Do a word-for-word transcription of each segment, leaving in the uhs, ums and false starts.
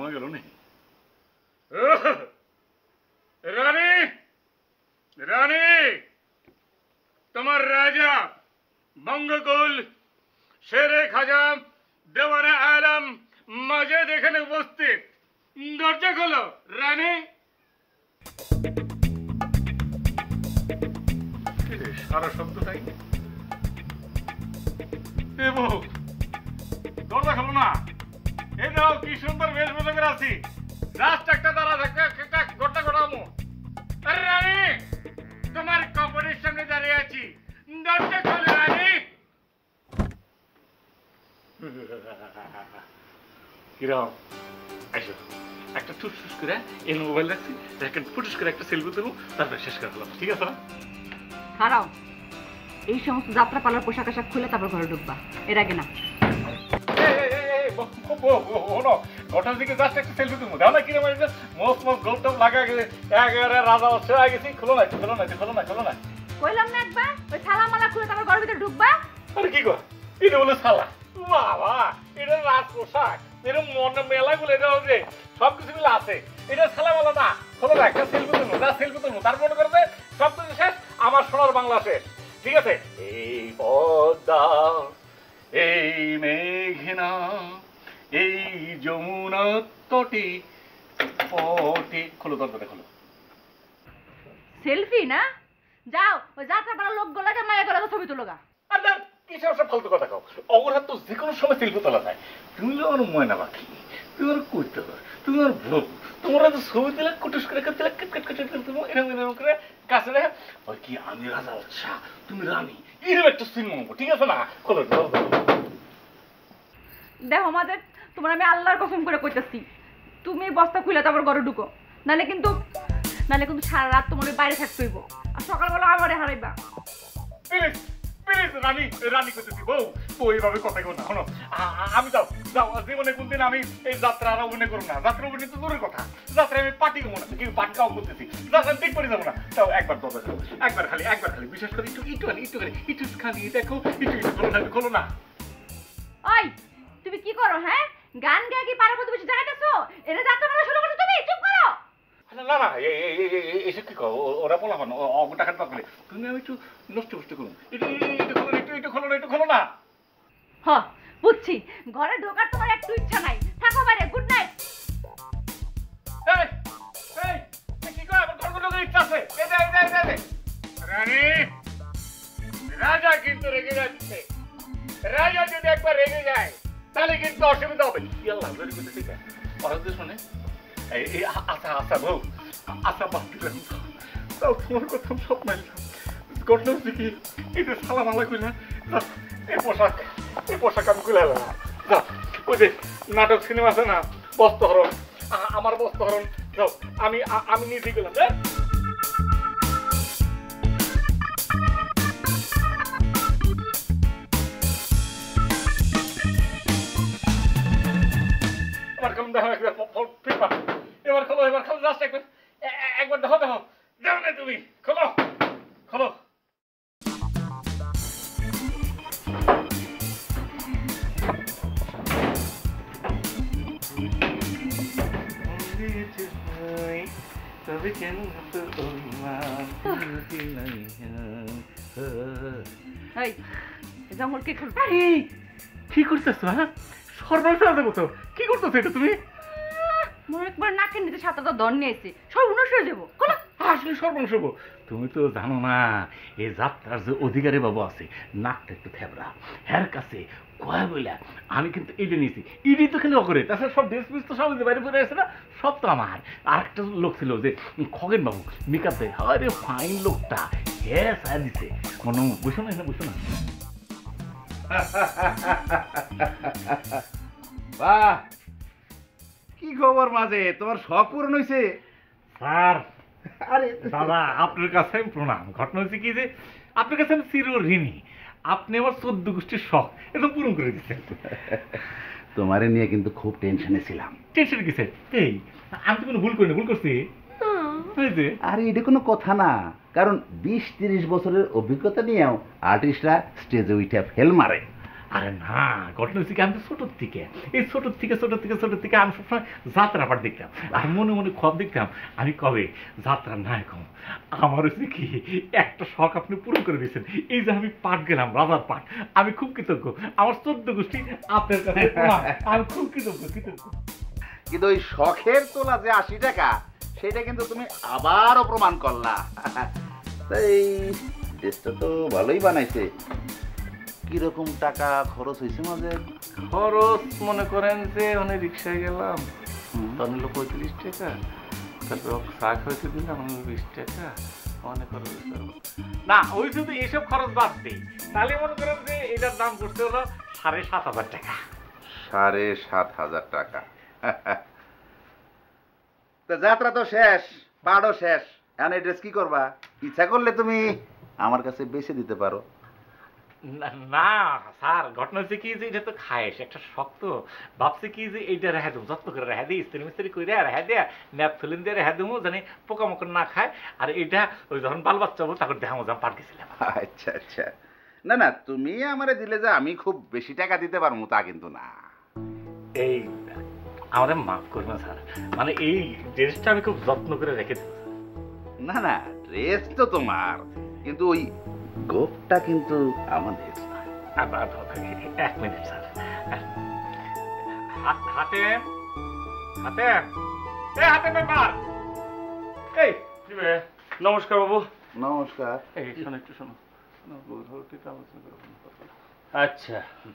গেল নি রানী রানী তোমার রাজা বঙ্গকুল শেরে খাজা দেওয়ানে আলম মজেদ এখানে উপস্থিত দরজা খোলো রানী সারা শব্দ তাই দরজা খোলো না এই দাও কি সুন্দর বেশ বেশ করে আছি জাস্ট একটা দাঁড়া একটা গোটা গোটামো আরে রানী তোমার কাপড়ের সামনে দাঁড়িয়ে আছি দরজা খোলো রানী কিরম আইসো একটা ঠুসঠুস করে এই মোবাইল রাখছি একটা ফুটুস করে একটা সেলফি দেবো তারপরে শেষ করে ফেলাম ঠিক আছে না খারাও এই সমস্ত যাত্রা পালার পোশাক আশাক খুলে তারপর ঘরে ঢুকবা এর আগে না ঘটনার দিকে জাস্ট একটা সেলফি দেবো দাও না কিরম মস্ত মস্ত গোল টোপ লাগা গেছে একেবারে রাজা হচ্ছে হয়ে গেছি খোলো না খোলো না খোলো না খোলো না কইলাম না একবার ওই ছালা মালা খুলে তারপর ঘরের ভিতরে ঢুকবা আরে কি কর এটা বলে ছালা বাবা এটা রাজ পোশাক এরকম মনে মেলাগুলো এটা হচ্ছে সবকিছু মিলে আছে এটা ছালা মালা না খোলো না একটা সেলফি তুলবো না সেলফি তুলবো তার মনে করবে সবকিছু শেষ আমার সোনার বাংলা শেষ ঠিক আছে এই পদ্মা এই মেঘনা এই যমুনা তটে পটে খোলো দরজাটা খোলো সেলফি না যাও ওই যাত্রা পালার লোকগুলোকে মায়া করে ছবি তুলোগা আর কিসব সব ফালতু কথা কও অগরহাত তো যে কোনো সময় সেলফি তোলা যায় তুমি আমার ময়না পাখি তুমি আর করতে পারো তুমি আর ভোগ তোমরা তো ছবি দিলে কুটুস করে কাটতে কেট কেট কেট কেট তুমি এরকম এরকম করে কাছে রে ওই কি আমি রাজা আচ্ছা তুমি রানী এরকম একটা সিন মারবো ঠিক আছে না খোলো দেখো আমাদের তোমার আমি আল্লাহর কসম করে কইতাছি তুমি বস্তা খুলে তারপর ঘরে ঢুকো নালে কিন্তু নালে কিন্তু সারা রাত তোমার বাইরে থাকতে হইব আর সকালবেলা আমারে হারাইবা প্লিজ প্লিজ রানী রানী করতেছি বউ তো এইভাবে কথা কেউ না শোনো আমি যাও যাও জীবনে কোনদিন আমি এই যাত্রা আর অভিনয় করবো না যাত্রা অভিনয় তো দূরের কথা যাত্রায় আমি পার্টি করবো না কিন্তু পার্টি কাউ করতেছি যাত্রা ঠিক করে যাবো না তাও একবার দরজা খাও একবার খালি একবার খালি বিশেষ করে একটু একটু খালি একটু খালি একটু খালি দেখো একটু একটু খোলো না খোলো না ওই তুমি কি করো হ্যাঁ গান গায় কি পারো তুমি জায়গাটাছো এটা যাত্রা করা শুরু করছো তুমি চুপ করো না না এসে কি কও ওরা বলা মানে অগ টাকার পাকলে তুমি আমি একটু নষ্ট নষ্ট করুন একটু একটু খোলো একটু একটু খোলো একটু খোলো না হ বুঝছি ঘরে ঢোকার তোমার একটু ইচ্ছা নাই থাকো বাইরে গুড নাইট এই এই কি কও আমার ঘর ঢোকার ইচ্ছা আছে এই দে এই দে এই দে রানী রাজা কিন্তু রেগে যাচ্ছে রাজা যদি একবার রেগে যায় তাহলে কিন্তু অসুবিধা হবে ইয়াল্লাহ ভেরি গুড ঠিক আছে পড়াতে শুনে এই আচ্ছা আচ্ছা বউ আচ্ছা বাদ দিলাম তাও তোমার কথা সব মানলাম ঘটনা হচ্ছে কি এটা সালা মালা করি না এই পোশাক এই পোশাক আমি খুলে এলাম যা ওই যে নাটক সিনেমা আছে না বস্ত্রহরণ আমার বস্ত্রহরণ যাও আমি আমি নিজে গেলাম হ্যাঁ এবার কম দেখো একবার ফিরবা এবার খোলো এবার খোলো জাস্ট একবার একবার দেখো দেখো যাও না তুমি খোলো খোলো তবে কেন জঙ্গল কে খুলবে কি করতেছো হ্যাঁ সর্বনাশ করছো কি করতেছো এটা তুমি মোর একবার নাকের নিচে সাতটা দর নিয়েছে সর্বনাশ হয়ে যাবো আসলে সর্বনাশ হবো তুমি তো জানো না এই যাত্রার যে অধিকারী বাবু আছে নাকটা একটু থেবড়া হ্যার কাছে কয় বইলা আমি কিন্তু ইডি নিয়েছি ইডি তো খেলে অকরে তাছাড়া সব ড্রেস পিস তো সব বাইরে পরে আসে না সব তো আমার আর একটা লোক ছিল যে খগেন বাবু মেকআপ দেয় আরে ফাইন লোকটা হ্যাঁ সায়া দিছে মনে বুঝো না এখানে বুঝো না বাহ কি খবর মাঝে তোমার শখ পূরণ হয়েছে স্যার আরে দাদা আপনার কাছে আমি প্রণাম ঘটনা হচ্ছে কি যে আপনার কাছে আমি চির ঋণী আপনি আমার চোদ্দ গোষ্ঠীর শখ একদম পূরণ করে দিচ্ছেন তোমারে নিয়ে কিন্তু খুব টেনশনে ছিলাম টেনশন কিসে এই আমি তো কোনো ভুল করি না ভুল করছি আরে এটা কোনো কথা না কারণ বিশ তিরিশ বছরের অভিজ্ঞতা নিয়েও আর্টিস্টরা স্টেজে উঠে ফেল মারে আরে না, ঘটনা হচ্ছে কি, আমি তো ছোটোর থেকে এই ছোটোর থেকে ছোটোর থেকে ছোটোর থেকে আমি সবসময় যাত্রা পাঠ দেখতাম, আর মনে মনে খব দেখতাম আমি কবে যাত্রার নায়ক হম। আমার হচ্ছে কি একটা শখ আপনি পূরণ করে দিয়েছেন, এই যে আমি পাঠ গেলাম রাজার পাঠ, আমি খুব কৃতজ্ঞ। আমার চোদ্দ গোষ্ঠী আপনার কাছে প্রণাম, আমি খুব কৃতজ্ঞ কৃতজ্ঞ। কিন্তু ওই শখের তোলা যে আশি টাকা সেটা কিন্তু তুমি আবারও প্রমাণ করলা। তাই ড্রেসটা তো ভালোই বানাইছে। কিরকম টাকা খরচ হয়েছে মাঝে? খরচ মনে করেন যে অনেক রিক্সায় গেলাম, তখন হলো পঁয়ত্রিশ টাকা, তারপর চা খাইতে দিলাম বিশ টাকা, মনে করেন না ওই যদি এসব খরচ বাদ দিই তাহলে মনে করেন যে এটার দাম করতে হলো সাড়ে সাত হাজার টাকা। সাড়ে সাত হাজার টাকা। তো যাত্রা তো শেষ, পাড়ও শেষ, এখন এই ড্রেস কি করবা? ইচ্ছা করলে তুমি আমার কাছে বেছে দিতে পারো। না স্যার, ঘটনা হচ্ছে কি যে এটা তো খায়েস একটা শক্ত, ভাবছি কি যে এইটা রেখে দেবো, যত্ন করে রেখে দিই, ইস্ত্রি মিস্ত্রি করে রেখে দেয়া, ন্যাপথলিন দিয়ে রেখে দেবো, জানি পোকামাকড় না খায়। আর এটা ওই যখন বাল বাচ্চা হবো তখন দেখামো যা পার গেছিলাম। আচ্ছা আচ্ছা, না না তুমি আমারে দিলে যে আমি খুব বেশি টাকা দিতে পারবো তা কিন্তু না। এই আমাদের মাফ করবেন স্যার, মানে এই ড্রেসটা আমি খুব যত্ন করে রেখে দেবো। না না, ড্রেস তো তোমার, কিন্তু ওই গোপটা কিন্তু আমাদের। এক মিনিট স্যার, হাতে হাতে এই হাতে ব্যাপার। এই নমস্কার বাবু। নমস্কার। এই শোনো একটু শোনো। আচ্ছা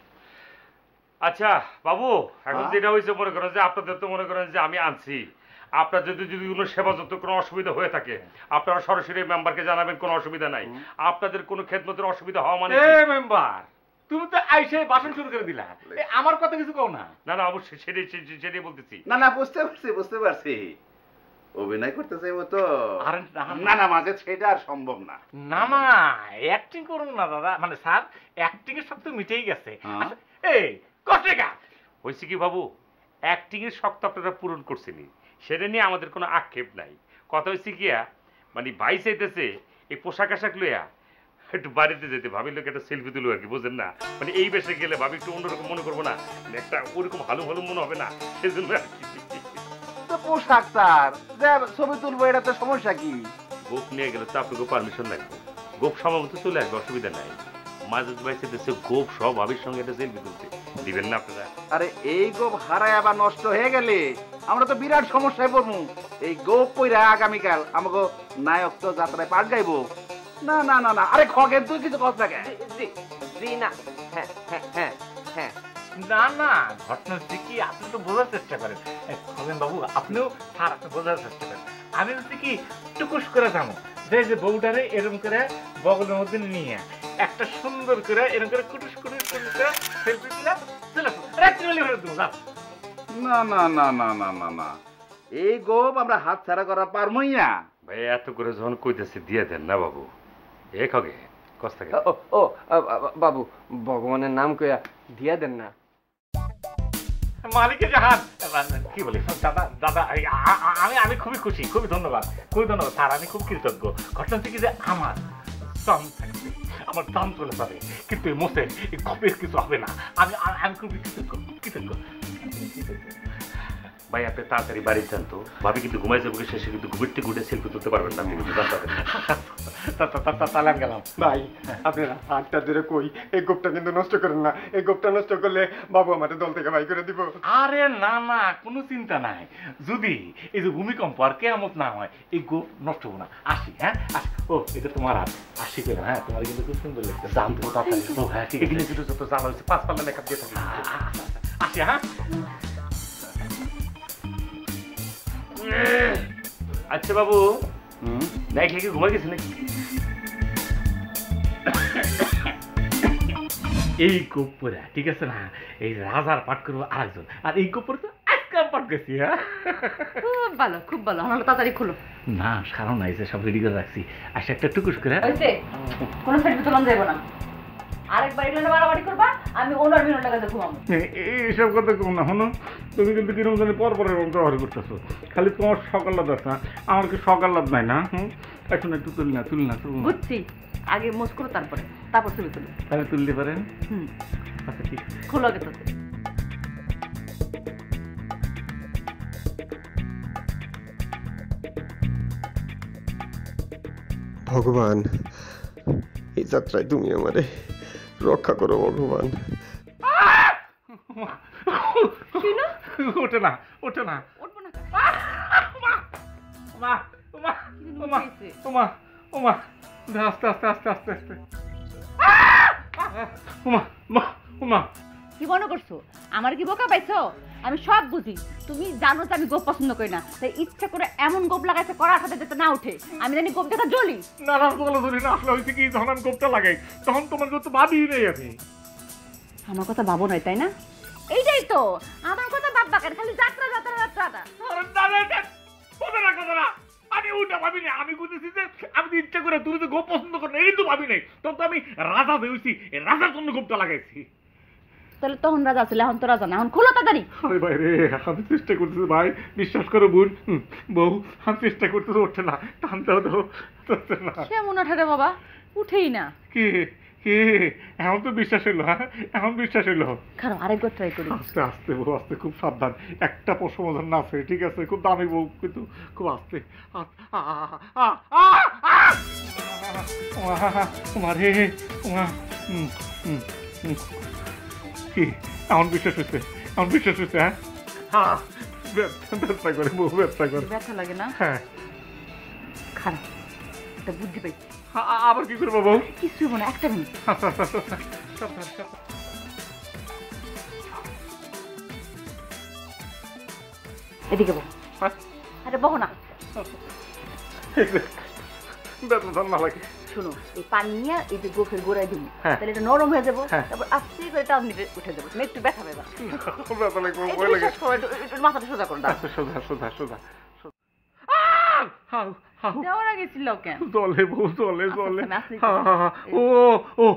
আচ্ছা বাবু, এখন যেটা হয়েছে মনে করেন যে আপনাদের তো মনে করেন যে আমি আনছি, আপনার যদি যদি কোনো সেবা যত কোনো অসুবিধা হয়ে থাকে আপনারা সরাসরি মেম্বারকে জানাবেন, কোনো অসুবিধা নাই। আপনাদের কোনো খেদমতের অসুবিধা হওয়া মানে মেম্বার তুমি তো আইসে ভাষণ শুরু করে দিলা, আমার কথা কিছু কও না। না না অবশ্যই সেটাই সেটাই বলতেছি। না না বুঝতে পারছি বুঝতে পারছি, অভিনয় করতে চাইবো তো। না না মাঝে সেটা আর সম্ভব না। না না অ্যাক্টিং করুন না দাদা, মানে স্যার অ্যাক্টিং এর সব তো মিটেই গেছে। এই কষ্ট গা হয়েছে কি বাবু, অ্যাক্টিং এর শখ তো আপনারা পূরণ করছেনই, সেটা নিয়ে আমাদের কোনো আক্ষেপ নাই। কথা হচ্ছে গিয়া মানে ভাই চাইতেছে এই পোশাক আশাক লইয়া একটু বাড়িতে যেতে, ভাবি লোক একটা সেলফি তুলো আর কি, বোঝেন না, মানে এই বেশে গেলে ভাবি একটু অন্যরকম মনে করবো না, একটা ওরকম ভালো ভালো মনে হবে না, সেজন্য আর কি। পোশাক তার ছবি তুলবো, এটা তো সমস্যা কি? গোপ নিয়ে গেলে তো আপনাকে পারমিশন লাগবে, গোপ সময় মতো চলে আসবে, অসুবিধা নাই। মাঝে ভাই চাইতেছে গোপ সব ভাবির সঙ্গে একটা সেলফি তুলতে, দিবেন না আপনারা? আরে এই গোপ হারায় আবার নষ্ট হয়ে গেলে আমরা তো বিরাট সমস্যায় পড়বো। এই গোপ কইরা আগামীকাল আমাকে নায়ক তো যাত্রায় পাঠ গাইবো। না না না না, আরে খগেন তুই কিছু কথা থাকে। জি জি না, হ্যাঁ হ্যাঁ হ্যাঁ হ্যাঁ না না, ঘটনা হচ্ছে কি আপনি তো বোঝার চেষ্টা করেন খগেন বাবু, আপনিও স্যার আপনি বোঝার চেষ্টা করেন। আমি হচ্ছে কি টুকুস করে যাবো, যে যে বউটারে এরকম করে বগলের মধ্যে নিয়ে একটা সুন্দর করে এরকম করে কুটুস কুটুস কুটুস করে সেলফি দিলাম, চলে রাত্রি হলে ফেরত দেবো। না না না না না না না, এই গোপ আমরা হাত ছাড়া করা পারবই না। ভাই এত করে যখন কইতেছি দিয়ে দেন না বাবু, এ খগে কষ্ট থাকে। ও ও বাবু ভগবানের নাম কইয়া দিয়া দেন না। মালিকের জাহাজ কি বলি দাদা, দাদা আমি আমি খুবই খুশি, খুবই ধন্যবাদ, খুবই ধন্যবাদ স্যার, আমি খুব কৃতজ্ঞ। ঘটনা হচ্ছে কি যে আমার দাম থাকবে, আমার দাম চলে যাবে, কিন্তু এই মোসের এই খপের কিছু হবে না। আমি আমি খুবই কৃতজ্ঞ কৃতজ্ঞ ভাই, আপনি তাড়াতাড়ি বাড়ি যান তো, ভাবি কিন্তু ঘুমাই যাবো, শেষে কিন্তু ঘুমিরতে ঘুটে সেলফি তুলতে পারবেন না, আপনি কিন্তু জানতে পারবেন। তাহলে আমি গেলাম। ভাই আপনারা হাতটা ধরে কই, এই গোপটা কিন্তু নষ্ট করেন না, এই গোপটা নষ্ট করলে বাবু আমাদের দল থেকে বাই করে দিব। আরে না না, কোনো চিন্তা নাই, যদি এই যে ভূমিকম্প আর কেয়ামত না হয় এই গোপ নষ্ট হবো না। আসি হ্যাঁ, আসি। ও এটা তোমার হাত, আসি করে হ্যাঁ, তোমার কিন্তু খুব সুন্দর লাগছে। জানতো তাড়াতাড়ি। ও হ্যাঁ ঠিক আছে, কিন্তু যত জানা হয়েছে পাঁচ পাল্লা মেকআপ দিয়ে থাকি। আসি হ্যাঁ। আচ্ছা বাবু, নাই খেয়ে কি ঘুমাই গেছি নাকি? এই গোপরা ঠিক আছে না, এই রাজার পাঠ করবো আরেকজন, আর এই গোপর তো আজকে পাঠ করছি। হ্যাঁ খুব ভালো খুব ভালো, আমার তাড়াতাড়ি খুলো। না কারণ নাই, সব রেডি করে রাখছি, আসে একটা টুকুস করে। কোনো সেলফি তোলা যাবে না। আরেকবার এগুলো বাড়াবাড়ি করবা আমি ওনার মিনার কাছে ঘুমাবো। এইসব কথা কম না হনো, তুমি কিন্তু কিরকম জানি পর পর এরকম ব্যবহার করতেছো। খালি তোমার সকাল লাভ আছে না, আমার কি সকাল লাভ নাই না? হুম, এখন একটু তুলি না তুলি না তুলি না। বুঝছি, আগে মোজ করো তারপরে তারপর তুমি তুলো। তাহলে তুলতে পারেন? হুম, আচ্ছা ঠিক আছে। খোলো আগে তো। ভগবান, এই যাত্রায় তুমি আমারে রক্ষা করো ভগবান। ওঠে না ওঠে না। উঠবো না। ওমা ওমা ওমা ওমা ওমা ওমা, আস্তে আস্তে আস্তে আস্তে আস্তে। ওমা ওমা ওমা। কি মনে করছো আমার কি বোকা পাইছো? আমি সব বুঝি, তুমি জানো যে আমি গোপ পছন্দ করি না, তাই ইচ্ছা করে এমন গোপ লাগাইছে করার সাথে যাতে না উঠে। আমি জানি গোপ দেখা জ্বলি না না বলো ধরি না, আসলে হয়েছে কি, যখন আমি গোপটা লাগাই তখন তোমার তো ভাবি নেই আমি। আমার কথা ভাবো নাই তাই না? এইটাই তো আমার কথা ভাববা কেন, খালি যাত্রা যাত্রা যাত্রাটা। আমি ওইটা ভাবি না, আমি বুঝেছি যে আমি তো ইচ্ছা করে, তুমি তো গোপ পছন্দ করো না এই তো ভাবি নাই, তখন তো আমি রাজা হয়েছি, রাজার জন্য গোপটা লাগাইছি। তাহলে তখন রাজা ছিল, এখন তো রাজা না, এখন খোলো তাড়াতাড়ি। আরে ভাই রে, আমি চেষ্টা করতেছি ভাই, বিশ্বাস করো বোন, বউ, আমি চেষ্টা করতেছি, উঠছে না, টানতেও তো উঠছে না। কেমন ওঠে রে বাবা, উঠেই না। কি কি এখন তো বিশ্বাস হইলো? হ্যাঁ এখন বিশ্বাস হইলো। খারাপ, আরেকবার ট্রাই করি। আস্তে আস্তে বউ, আস্তে, খুব সাবধান। একটা প্রশ্ন না আছে, ঠিক আছে? খুব দামি বউ, কিন্তু খুব আস্তে। মারে কি এমন বিশ্বাস হচ্ছে, এমন বিশ্বাস হচ্ছে? হ্যাঁ, ব্যবসা করে বউ, ব্যবসা করে। ব্যথা লাগে না? হ্যাঁ। খারাপ, একটা বুদ্ধি পাইছি। আবার কি করবো বউ? কিছু হবো না, একটা মিনিট। এদিকে বল। আরে বহ না। না লাগে। শোনো, এই পানি নিয়ে এই যে গোফের গোড়ায় দিবি, হ্যাঁ। তাহলে এটা নরম হয়ে যাবো, হ্যাঁ। তারপর আস্তে করে টান দিতে উঠে যাবো, তুমি একটু ব্যথা পাবে। ব্যথা লাগবে, ভয় লাগে। মাথাটা সোজা করো, দাও। সোজা সোজা সোজা। যাওয়ার আগে ছিল কেন? জলে বউ, জলে জলে। আস্তে আস্তে, হা, হা, হা। ও ও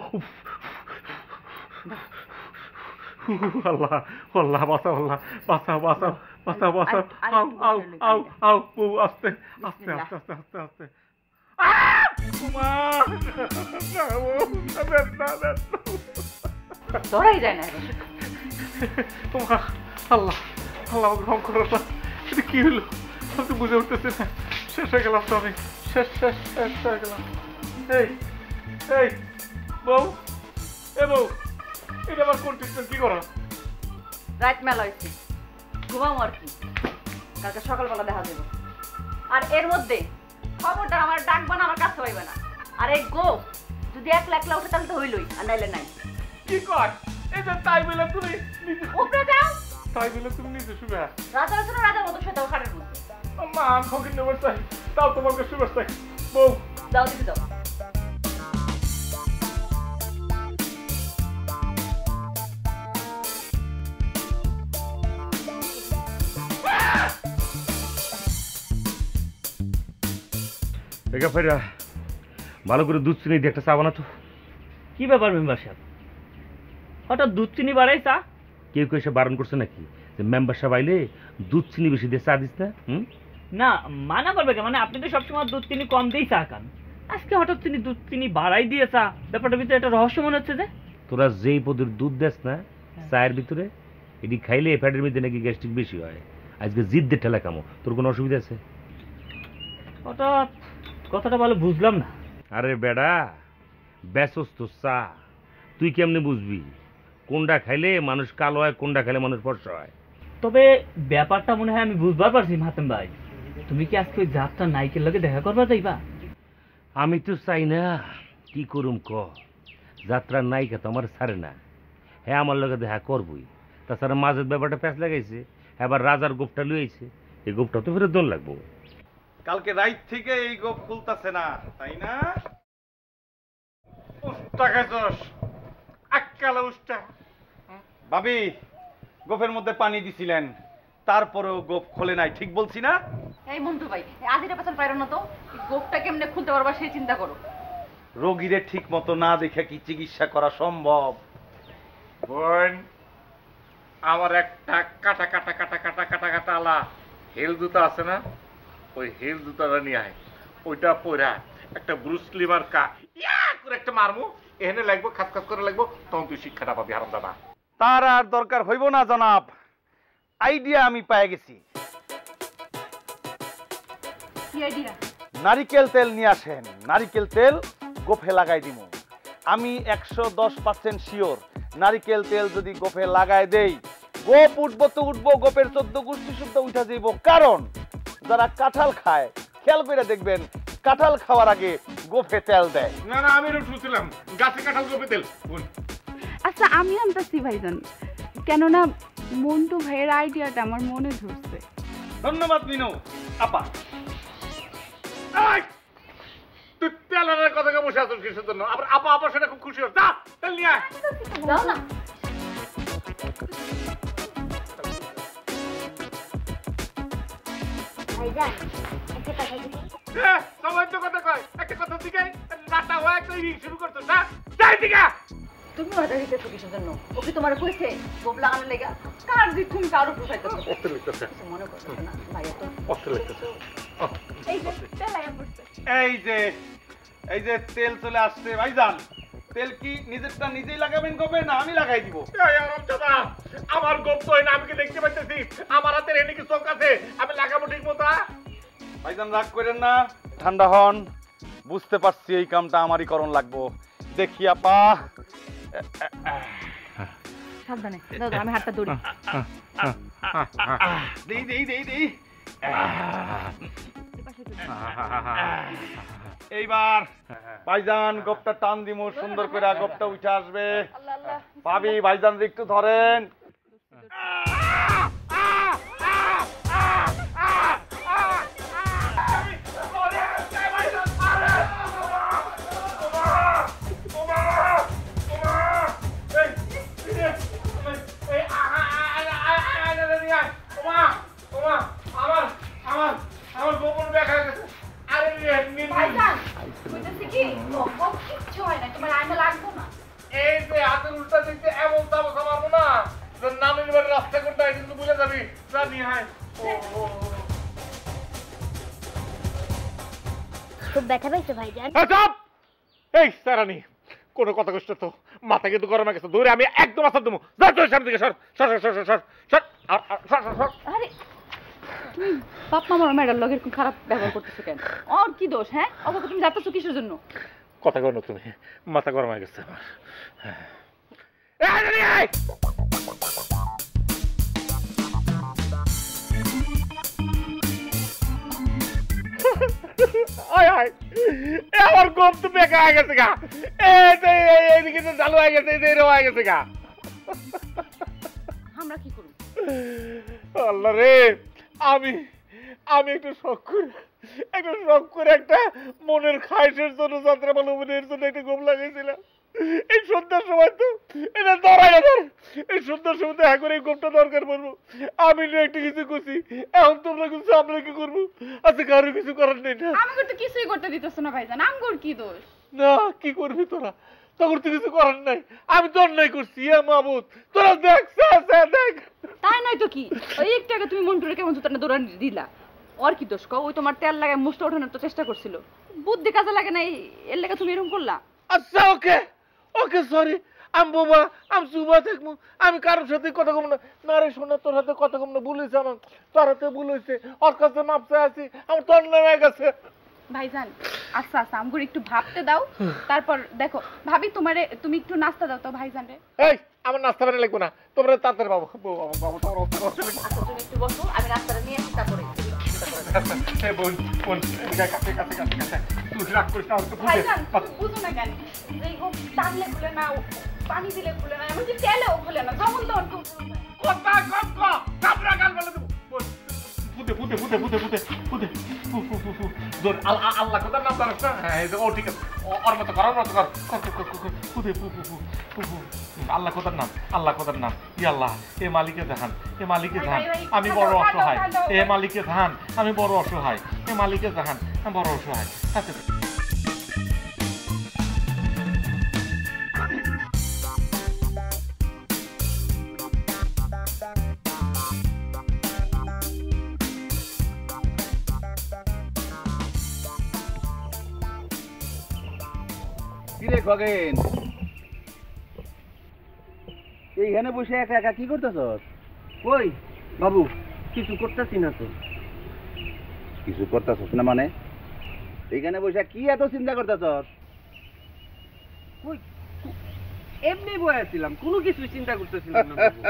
আল্লাহ আল্লাহ, বাঁচাও আল্লাহ, বাঁচাও বাঁচাও বাঁচাও বাঁচাও। আও আও আও আও বউ, আস্তে আস্তে আস্তে আস্তে আস্তে আস্তে। ধরাই যায় না। আল্লাহ আল্লাহ, আমাকে ক্ষমা করো না। এটা কি হলো আমি তো বুঝে উঠতেছি না। শেষ হয়ে গেলাম তো আমি, শেষ শেষ শেষ হয়ে গেলাম। এই এই বউ, এ বউ, এটা আবার কোন ট্রিটমেন্ট, কি করা? রাত মেলা হয়েছে, ঘুমাবো আর কি, কালকে সকালবেলা দেখা যাবে। আর এর মধ্যে খবরদার আমার ডাকবা না, আমার কাছে পাইবে না। আর এই গো যদি একলা একলা উঠে তাহলে তো হইলই, আর নাইলে নাই। কি কর? এই যে তাই বলে তুমি উপরে যাও, তাই বলে তুমি নিজে শুনে রাজা আছে না, রাজার মতো শুয়ে খাটের মধ্যে। মা, আমি ফকির নেবার চাই, তাও তোমাকে শুভেচ্ছা চাই বউ। যাও দিদি যাও। একা ফেরা ভালো করে দুধ চিনি দিয়ে একটা চা বানাতো। কি ব্যাপার মেম্বার সাহেব, হঠাৎ দুধ চিনি বাড়াই চা? কেউ কেউ এসে বারণ করছে নাকি যে মেম্বার সাহেব আইলে দুধ চিনি বেশি দিয়ে চা দিস না? হুম, না মানা করবে কেন, মানে আপনি তো সবসময় দুধ চিনি কম দিয়েই চা খান, আজকে হঠাৎ চিনি দুধ চিনি বাড়াই দিয়ে চা, ব্যাপারটার ভিতরে একটা রহস্য মনে হচ্ছে যে। তোরা যেই পদের দুধ দেস না চায়ের ভিতরে, এটি খাইলে ফ্যাটের মধ্যে নাকি গ্যাস্ট্রিক বেশি হয়। আজকে জিদ দিয়ে ঠেলা কামো, তোর কোনো অসুবিধা আছে? হঠাৎ কথাটা ভালো বুঝলাম না। আরে বেড়া, ব্যস্ত চা, তুই কেমনে বুঝবি কোনটা খাইলে মানুষ কালো হয়, কোনটা খাইলে মানুষ ফর্সা হয়? তবে ব্যাপারটা মনে হয় আমি বুঝবার পারছি মাতেম ভাই, তুমি কি আজকে ওই যাত্রা নাইকের লগে দেখা করবা যাইবা? আমি তো চাই না, কি করুম ক, যাত্রার নায়িকা তো আমার ছাড়ে না, হ্যাঁ আমার লগে দেখা করবই। তাছাড়া মাঝের ব্যাপারটা প্যাঁচ লাগাইছে, এবার রাজার গোপটা লুয়েছে, এই গোপটা তো ফেরত দোন লাগবো। কালকে রাইত থেকে এই গোপ খুলতাছে না, তাই না? উস্তা খাইছস, আক্কালা উস্তা। ভাবি, গোপের মধ্যে পানি দিছিলেন, তারপরেও গোপ খোলে নাই, ঠিক বলছি না? এই মন্টু ভাই, আজ এটা পেছন পাইরো না তো, গোপটা কেমনে খুলতে পারবা সেই চিন্তা করো। রোগীদের ঠিক মতো না দেখে কি চিকিৎসা করা সম্ভব? বোন, আমার একটা কাটা কাটা কাটা কাটা কাটা কাটা আলা হেল জুতা আছে না, ওই হেল জুতাটা নিয়ে আয়, ওইটা পরা একটা ব্রুসলি মার্কা ইয়া করে একটা মারমু, এখানে লাগবো খাস খাস করে লাগবো, তখন তুই শিক্ষাটা পাবি হারামজাদা। তার আর দরকার হইব না জনাব, আইডিয়া আমি পেয়ে গেছি। কি আইডিয়া? নারিকেল তেল নিয়ে আসেন, নারিকেল তেল গোফে লাগাই দিব। আমি একশো দশ পার্সেন্ট শিওর নারিকেল তেল যদি গোফে লাগাই দেই, গোপ উঠবো তো উঠবো, গোপের চোদ্দ গোষ্ঠী শুদ্ধ উঠা যাইব। কারণ যারা কাঁঠাল খায় খেয়াল করে দেখবেন কাঁঠাল খাওয়ার আগে গোফে তেল দেয়। না না, আমি শুনছিলাম গাছে কাঁঠাল গোপে তেল। আচ্ছা আমি আনতাছি ভাইজান, কেননা মন্টু ভাইয়ের আইডিয়াটা আমার মনে ধরছে। ধন্যবাদ মিনু আপা। তুই তেল আনার কথা বসে আছিস কিসের জন্য? আবার আপা আপা সেটা খুব খুশি হচ্ছে, তেল নিয়ে আয়। দাও না। ভাইজান একটা কথা বলি। হ্যাঁ, সবাই তো কথা কয়, একটা কথা শিখাই, নাটা হওয়া একটা শুরু করতো না, যাই দিকা। তুমি ওটা দিতেছো কিসের জন্য? ওকে তোমার কইছে গোপ লাগানোর লেগা? কার দি তুমি কারো প্রোফাইলটা অস্ত লিখতেছে, মনে করছো না ভাই? এত অস্ত লিখতেছে। এই যে তেল আয়া পড়ছে। এই যে এই যে তেল চলে আসছে ভাইজান, তেল কি নিজেরটা নিজেই লাগাবেন গোপে না আমি লাগাই দিব? এই আরামজাদা, আমার গোপ তো হয় না, আমি কি দেখতে পাইতেছি? আমার হাতের এনে কি চোখ আছে? আমি লাগাবো ঠিক মতো। ভাইজান রাগ করেন না, ঠান্ডা হন, বুঝতে পারছি এই কামটা আমারই করণ লাগবো। দেখি আপা, সাবধানে দাও, দাও, আমি হাতটা ধরি। দেই দেই দেই দেই। এইবার ভাইজান গোপটা টান দিমু, সুন্দর করে গোপটা উঠে আসবে। পাবি ভাইজান একটু ধরেন। খুব ব্যথা পাইছে ভাইজান? এই সারানি, কোনো কথা কষ্ট তো মাথা কিন্তু গরম গেছে, ধরে আমি একদম আসার দেবো। সামনে দিকে সর সর সর সর সর সর। আরে তুমি বাপ মামার মেয়েটার লগে এরকম খারাপ ব্যবহার করতেছো কেন? ওর কি দোষ? হ্যাঁ, ওকে তুমি যাচ্ছো কিসের জন্য? কথা কর না তুমি, মাথা গরম হয়ে গেছে আমার। আমার গোপ তো বেকা হয়ে গেছে গা, এইদিকে তো চালু হয়ে গেছে, হয়ে গেছে গা। আমরা কি করব? আল্লাহ রে, আমি আমি একটু শখ করে একটা শখ করে একটা মনের খাইশের জন্য যাত্রা বলো মনের জন্য একটা গোপ লাগাইছিলাম। এই সন্ধ্যার সময় তো এটা ধরাই ধর, এই সন্ধ্যার সময় দেখা করে এই গোপটা দরকার পড়বো। আমি একটু কিছু করছি, এখন তোমরা কিছু আমরা কি করবো? আচ্ছা কারো কিছু করার নেই না? আমাকে তো কিছুই করতে দিতেছ না ভাইজান, আমগোর কি দোষ? না, কি করবি তোরা? তখন তো কিছু করার নাই, আমি তো অন্যায় করছি। এ মাহবুব, তোরা দেখ দেখ। তাই নয় তো কি, ওই একটু আগে তুমি মন্টুরে কেমন জুতাটা দৌড়ান দিলা? ওর কি দোষ? ওই তোমার তেল লাগায় মুখটা ওঠানোর তো চেষ্টা করছিল, বুদ্ধি কাজে লাগে না, এর লেগে তুমি এরকম করলা। আচ্ছা ওকে ওকে সরি, আমি বোবা, আমি সুবা থাকবো, আমি কারোর সাথে কথা কম না। না রে শোনা, তোর হাতে কথা কম না, ভুল হয়েছে আমার, তোর হাতে ভুল হয়েছে, ওর কাছে মাপতে আছি, আমার তোর নামে গেছে। ভাইজান আচ্ছা আচ্ছা আমগোর একটু ভাবতে দাও, তারপর দেখো ভাবি তোমারে, তুমি একটু নাস্তা দাও তো ভাইজান রে। এই আমার নাস্তা বানিয়ে লাগবো না, তোমরা তাড়াতাড়ি বাবু বাবু তোমার তুমি একটু বসো, আমি রাস্তাটা নিয়ে আসি, তারপরে বোন বোন কাছে কাছে কাছে কাছে তুই রাগ করিস না। ভাইজান তুমি বুঝো না কেন, এই গো টানলে খুলে না, পানি দিলে খুলে না, এমনকি তেলেও খুলে না, যখন তখন কথা কম কম কাপড়া গাল বলে দেবো। ফুটে ফুটে ফুটে ফুটে ফুটে ফুটে ফু ফু ফু ফু জোর আল্লাহ আল্লাহ কোথার নাম জানাস না? হ্যাঁ ও ঠিক আছে, ওর মতো কর, ওর মতো কর, ফুটে ফু ফু ফু ফু আল্লাহ কোথার নাম, আল্লাহ কোথার নাম, ই আল্লাহ এ মালিকে জাহান, এ মালিকে জাহান, আমি বড় অসহায়, এ মালিকে জাহান, আমি বড় অসহায়, এ মালিকে জাহান, আমি বড় অসহায়। কিরে খগেন, এইখানে বসে একা একা কি করতেছস? কই বাবু, কিছু করতেছি না তো। কিছু করতেছস না মানে? এইখানে বসে কি এত চিন্তা করতেছস? এমনি বসেছিলাম, কোনো কিছু চিন্তা করতেছিলাম না বাবু।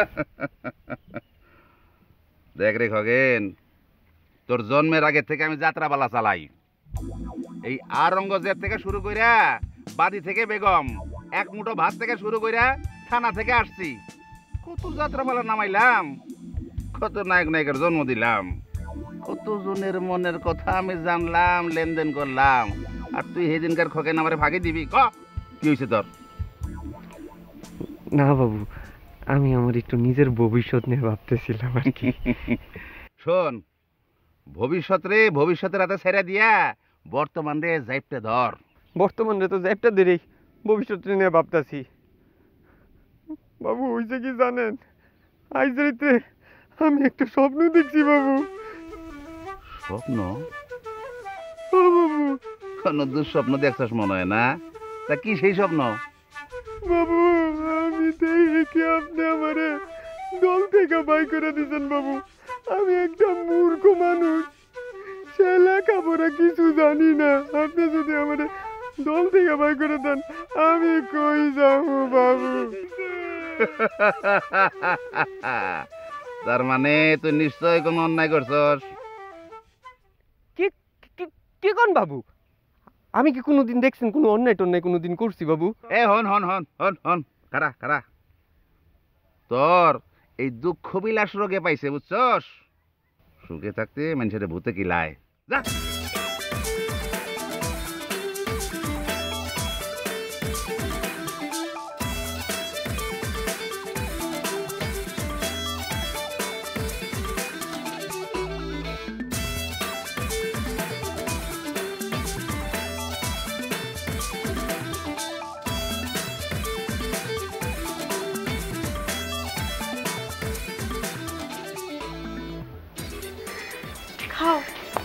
দেখ রে খগেন, তোর জন্মের আগে থেকে আমি যাত্রাপালা চালাই। এই আরঙ্গজেব থেকে শুরু কইরা বাদি থেকে বেগম, এক মুঠো ভাত থেকে শুরু কইরা থানা থেকে আসছি, কত যাত্রাপালা নামাইলাম, কত নায়ক নায়িকার জন্ম দিলাম, কত জনের মনের কথা আমি জানলাম, লেনদেন করলাম। আর তুই সেদিনকার খগেন আমারে ভাগে দিবি? ক কি হয়েছে তোর? না বাবু, আমি আমার একটু নিজের ভবিষ্যৎ নিয়ে ভাবতেছিলাম আর কি। শোন, ভবিষ্যৎ রে ভবিষ্যতের হাতে ছেড়ে দিয়া বর্তমান রে যাইপতে ধর। বর্তমান রে তো যাইপটা দেরি, ভবিষ্যৎ নিয়ে ভাবতেছি। বাবু হইছে কি জানেন, আজ রাতে আমি একটা স্বপ্ন দেখছি বাবু। স্বপ্ন? ও বাবু, কোন দুঃস্বপ্ন দেখছস মনে হয় না? তা কি সেই স্বপ্ন? বাবু আমি দেখি আপনি আমারে দল থেকে বাই করে দিয়েছেন বাবু। আমি একটা মূর্খ মানুষ, সে লেখাপড়া কিছু জানি না। আপনি যদি আমারে দল থেকে বাই করে দেন, আমি কই যাবো বাবু? তার মানে তুই নিশ্চয় কোনো অন্যায় করছস? কি কি কোন বাবু? আমি কি কোনোদিন দেখছেন কোনো অন্যায় টন্যায় কোনোদিন করছি বাবু? এ হন হন হন হন হন কারা কারা তোর এই দুঃখ বিলাস রোগে পাইছে, বুঝছস? সুখে থাকতে মানুষের ভূতে কিলায়। যা খাও।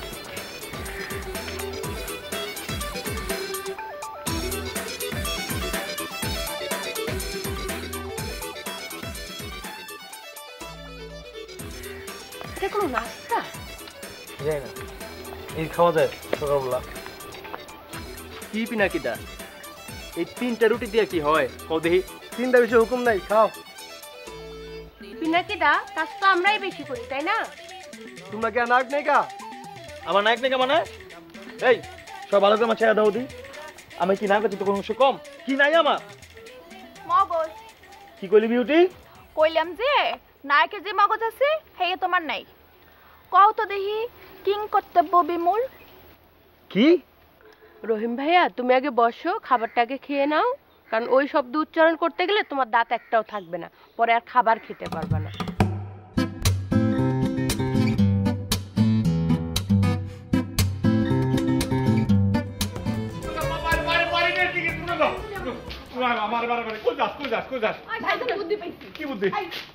এটা কোনো নাস্তা? জানি না, এই খাওয়া যায় সকালবেলা? কি পিনাকিটা? এই তিনটা রুটি দিয়ে কি হয় কও দেখি? তিনটা বেশি হুকুম নাই, খাও। পিনাকিদা কাজ তো আমরাই বেশি করি, তাই না? তোমরা কি নাক নেই কা? আমার নায়ক নায়িকা মানে? এই সব ভালো করে আমার ছেড়ে দাও দি। আমি কি না করছি তো কোনো অংশ কম? কি নাই আমার? মগজ। কি কইলি বিউটি? কইলাম যে নায়কের যে মগজ আছে হে তোমার নাই। কও তো দেখি কিং কর্তব্য বিমূল কি? রহিম ভাইয়া তুমি আগে বসো, খাবারটাকে খেয়ে নাও, কারণ ওই শব্দ উচ্চারণ করতে গেলে তোমার দাঁত একটাও থাকবে না, পরে আর খাবার খেতে পারবে না। কি বুদ্ধি?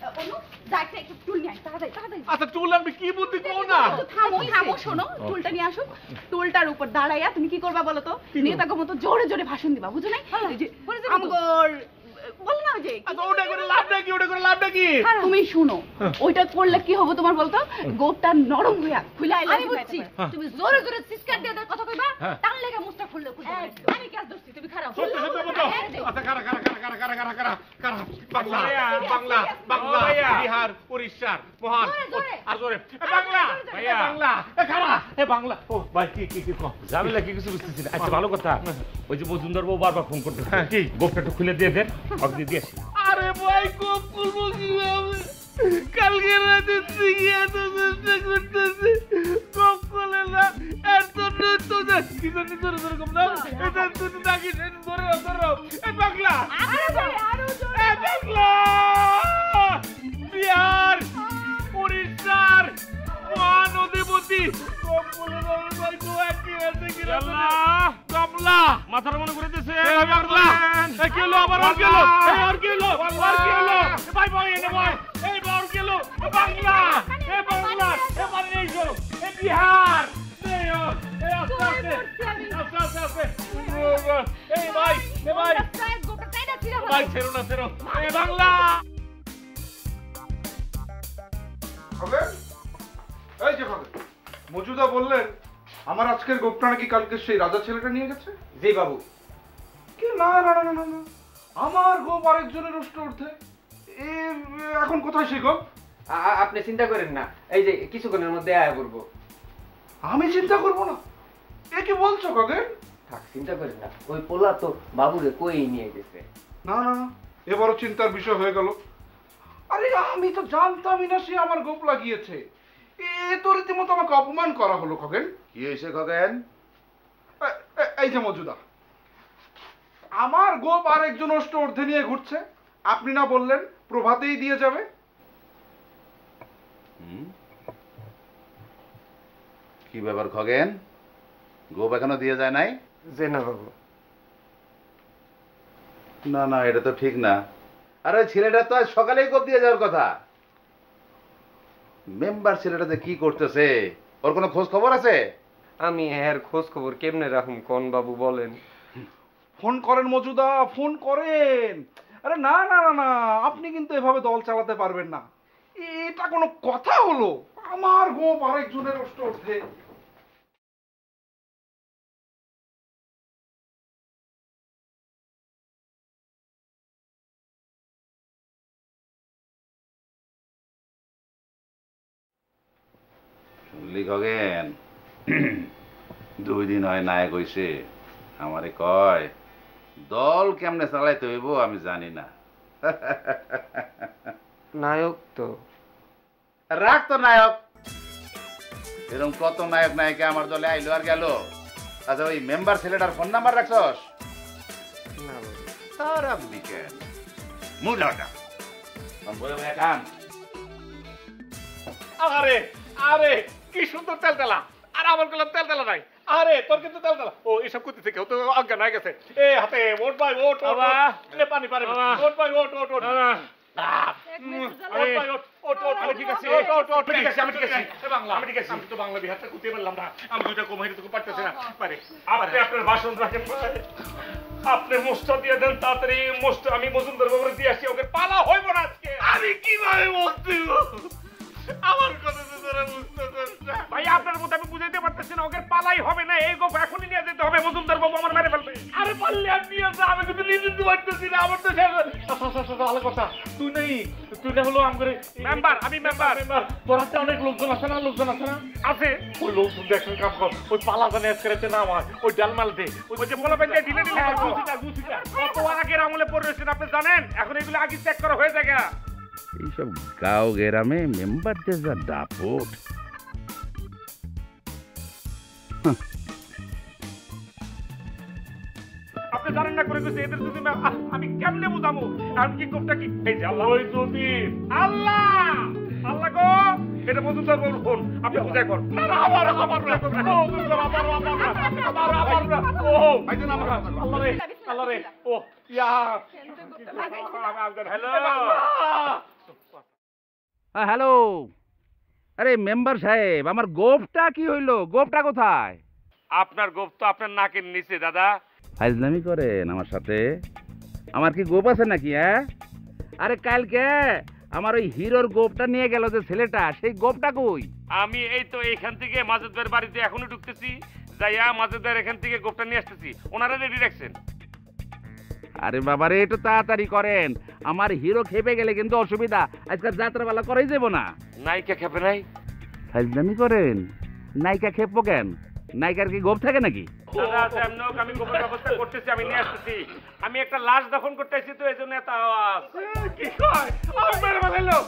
আচ্ছা চুল আনবি, কি বুদ্ধি কোন না? থামো থামো, শোনো, টুলটা নিয়ে আসো। টুলটার উপর দাঁড়াইয়া তুমি কি করবা বলো তো? নেতাকে মতো জোরে জোরে ভাষণ দিবা, বুঝো নাই? আমগর বল না যে ওটা করে লাভটা কি? ওটা করে লাভটা কি? তুমি শুনো, ওইটা করলে কি হবে তোমার বলতো? গোপটা নরম হইয়া খুলে আইলে। আমি বুঝছি, তুমি জোরে জোরে চিৎকার দিয়ে কথা কইবা, তার লাগা মুখটা খুললে খুলবে। আমি কি দোস্তি? তুমি খারাপ সত্যি সত্যি বলো। আচ্ছা কারা কারা কারা কারা কারা কারা কারা কারা বাংলা বাংলা বাংলা বিহার উড়িষ্যা মহান আর জোরে বাংলা ভাইয়া বাংলা এ খারা এ বাংলা। ও ভাই কি কি কি কম ঝামেলা কি কিছু বুঝতেছি না। আচ্ছা ভালো কথা, ওই যে মজুমদার বউ বারবার ফোন করতেছে, কি গোপটা একটু খুলে দিয়ে দেন, অগ্নি দিয়ে আসি। আরে ভাই খুব খুলবো কিভাবে? কালকে রাতে থেকে এত চেষ্টা করতেছে, কম খুলে না। এত তো কি জানি ধরে ধরে কম না, এটা তুই নাকি ধরে ধরো। এ বাংলা এ বাংলা বিহার উড়িষ্যার মহানদীপতি কম খুলে না ভাই। গো একই আছে কি কমলা মাথার মনে করে দিয়েছে বাংলা। এ কি হলো আবার? আর কি হলো? এই আর কি হলো? আর কি হলো? ভাই ভাই এনে ভাই এই আর কি হলো? বাংলা এ বাংলা এ মানে এই শোনো এ বিহার এই ও এই আস্তে আস্তে আস্তে আস্তে এই ভাই ভাই গোটা টাইনা ছিড়া ভাই ছেড়ো না ছেড়ো এ বাংলা হবে এই যে হবে মজুদা বললেন আমার আজকের গোপটা নাকি কালকে সেই রাজা ছেলেটা নিয়ে গেছে। জি বাবু। কি না না না না না আমার গোপ আরেকজনের রোষ্ট উঠে এ এখন কোথায় সেই গোপ? আপনি চিন্তা করেন না, এই যে কিছুক্ষণের মধ্যে আয়া করবো। আমি চিন্তা করব না? এ কি বলছো খগেন? থাক চিন্তা করেন না, ওই পোলা তো বাবুরে কই নিয়ে গেছে। না না এবারও চিন্তার বিষয় হয়ে গেল। আরে আমি তো জানতামই না সে আমার গোপ লাগিয়েছে। এ তো রীতিমতো আমাকে অপমান করা হলো খগেন। কি হয়েছে খগেন? এই যে মজুদা আমার গোপ আর একজন অষ্ট ঊর্ধ্বে নিয়ে ঘুরছে, আপনি না বললেন প্রভাতেই দিয়ে যাবে? কি ব্যাপার খগেন, গোপ এখনো দিয়ে যায় নাই? যে না বাবু। না না এটা তো ঠিক না। আর ওই ছেলেটা তো আজ সকালেই গোপ দিয়ে যাওয়ার কথা। মেম্বার ছেলেটা যে কি করতেছে ওর কোনো খোঁজ খবর আছে? আমি এর খোঁজ খবর কেমনে রাখুম কোন বাবু বলেন? ফোন করেন মজুদা, ফোন করেন। আরে না না না না আপনি কিন্তু এভাবে দল চালাতে পারবেন না। এটা কোনো কথা হলো? আমার গোপ আরেকজনের অষ্ট ঊর্ধ্বে। শুনলি খগেন, দুই দিন হয় নায়ক হইছে, আমারে কয় দল কেমনে চালাইতে হইব আমি জানি না। নায়ক তো রাখ তো নায়ক, এরকম কত নায়ক নায়িকা আমার দলে আইলো আর গেল। আচ্ছা ওই মেম্বার ছেলেটার ফোন নাম্বার রাখছস? না বাবু। তার আপনি কেন মুলাটা কাম। আরে আরে কি সুন্দর তেল তেলা, আর আমার গেলাম তেল তেলা নাই। আরে তোর কিন্তু তেল তেলা। ও এসব করতেছে, কেউ তো অজ্ঞান হয়ে গেছে। এ হাতে ওট ভাই ওট ওট এ পানি পানি ওট ভাই ওট ওট ওট আপনি মোস্ট দিয়ে দেন তাড়াতাড়ি। মোস্ট আমি মজুমদার বাবুরে দিয়ে আসছি, ওকে পালা হইব না আজকে। আমি কিভাবে বলতে আমার কথা তো তোরা বুঝতে পারছিস না ভাই। আপনার মতো আমি বুঝাইতে পারতেছি না, ওকে পালাই হবে না। এই গোপ এখনই নিয়ে যেতে হবে, মজুমদার বাবু আমার মেরে ফেলবে। আরে পারলে আর নিয়ে যা, আমি কিন্তু নিজে দিতে পারতেছি না। আমার তো ভালো কথা, তুই নেই তুই না হলো আমার মেম্বার, আমি মেম্বার মেম্বার তোর হাতে অনেক লোকজন আছে না? লোকজন আছে না? আছে। ওই লোকজন দেখেন কাম কর, ওই পালা জানে আজকে না আমার ওই ডালমাল দে, ওই যে বলা পেয়ে দিলে দিলে গুছিটা গুছিটা কত আগের আমলে পড়ে রয়েছেন আপনি জানেন। এখন এগুলো আগে চেক করা হয়ে যায়। এইসব গাঁও গ্রামে মেম্বারদের যা দাপট। আপনি জানেন না করে গেছে এদের যদি আমি কেমনে বুঝাবো? আমি কি কোপটা কি এই যে আল্লাহ ওই যদি আল্লাহ আল্লাহ গো এটা মজুমদার বাবুর ফোন, আপনি বুঝাই কর। না না আমার আমার না ও মজুমদার আমার আমার আমার আমার না ও ভাইজান আমার আল্লাহ রে আল্লাহ রে ও ইয়া হ্যালো হ্যালো। আরে মেম্বার সাহেব আমার গোপটা কি হইলো? গোপটা কোথায়? আপনার গোপ তো আপনার নাকের নিচে দাদা। ফাজলামি করেন আমার সাথে? আমার কি গোপ আছে নাকি? হ্যাঁ আরে কালকে আমার ওই হিরোর গোপটা নিয়ে গেল যে ছেলেটা, সেই গোপটা কই? আমি এই তো এইখান থেকে মাজেদার বাড়িতে এখনো ঢুকতেছি, যাইয়া মাজেদার এখান থেকে গোপটা নিয়ে আসতেছি। ওনারা রেডি রাখছেন। আরে বাবারে একটু তাড়াতাড়ি করেন, আমার হিরো খেপে গেলে কিন্তু অসুবিধা। আজকাল যাত্রাবেলা করাই যাব না। নায়িকা খেপে নাই? ফাজলামি করেন, নায়িকা খেপবো কেন? নায়িকার কি গোপ থাকে নাকি? আমি গোপের ব্যবস্থা করতেছি, আমি নিয়ে আসতেছি। আমি একটা লাশ দফন করতেছি তো এই জন্য এত আওয়াজ। কি কয় আমার বানাইলো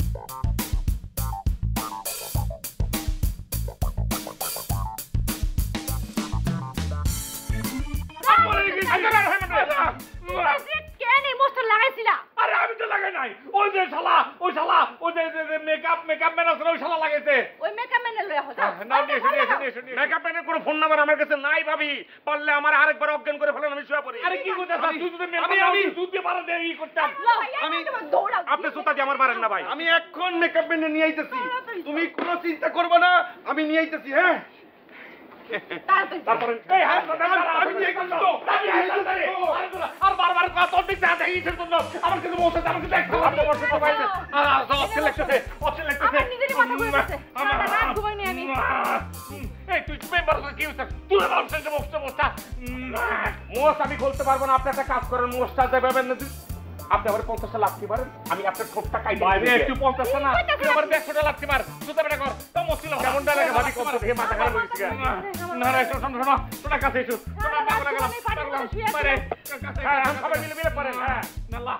আরে আমি তো লাগাই নাই। ওই যে শালা ওই শালা ওই যে মেকআপ মেকআপ ম্যান আছে ওই শালা লাগাইছে। ওই মেকআপ ম্যানের লয়া হতো না দিয়ে শুনে শুনে শুনে মেকআপ ম্যানের কোনো ফোন নাম্বার আমার কাছে নাই ভাবি। পারলে আমার আরেকবার অজ্ঞান করে ফেলেন, আমি শুয়ে পড়ি। আরে কি কইতাছ তুই? যদি আমি আমি দুধ দিয়ে পারে দেই করতাম। আমি দৌড়াও। আপনি সুতা দিয়ে আমার মারেন না ভাই। আমি এখন মেকআপ ম্যানে নিয়ে আইতেছি, তুমি কোনো চিন্তা করবে না, আমি নিয়ে আইতেছি। হ্যাঁ তারপরে এই হাত আমি নিয়ে গেছি তো আমি নিয়ে আর বারবার কথা তোর দিকে আছে এইটার জন্য আমার কিন্তু বলছে আমাকে দেখ আপনি বলতে পারবে আর অস্ট্রেল লাগছে অস্ট্রেল লাগছে আমার নিজেরই মাথা ঘুরে যাচ্ছে সারা রাত ঘুমাইনি আমি এই তুই মেম্বার কি হচ্ছে তুই বলছিস যে মোস্তা মোস্তা মোস্ত আমি বলতে পারবো না আপনি একটা কাজ করেন মোস্তা দেবেন না আপনি আবার পঞ্চাশটা লাগতে পারেন আমি আপনার ঠোঁটটা কাই দিই একটু পঞ্চাশটা না তুই আবার একশোটা লাগতে পার সুতা বেটা কর তো মুশকিল কেমনটা লাগে ভাবি কত থেকে মাথা খারাপ হয়ে গেছে না রে শোন শোন তোরা কাছে এসো তোরা পাগল গেলাম পারে হ্যাঁ সবাই মিলে মিলে পারেন হ্যাঁ আল্লাহ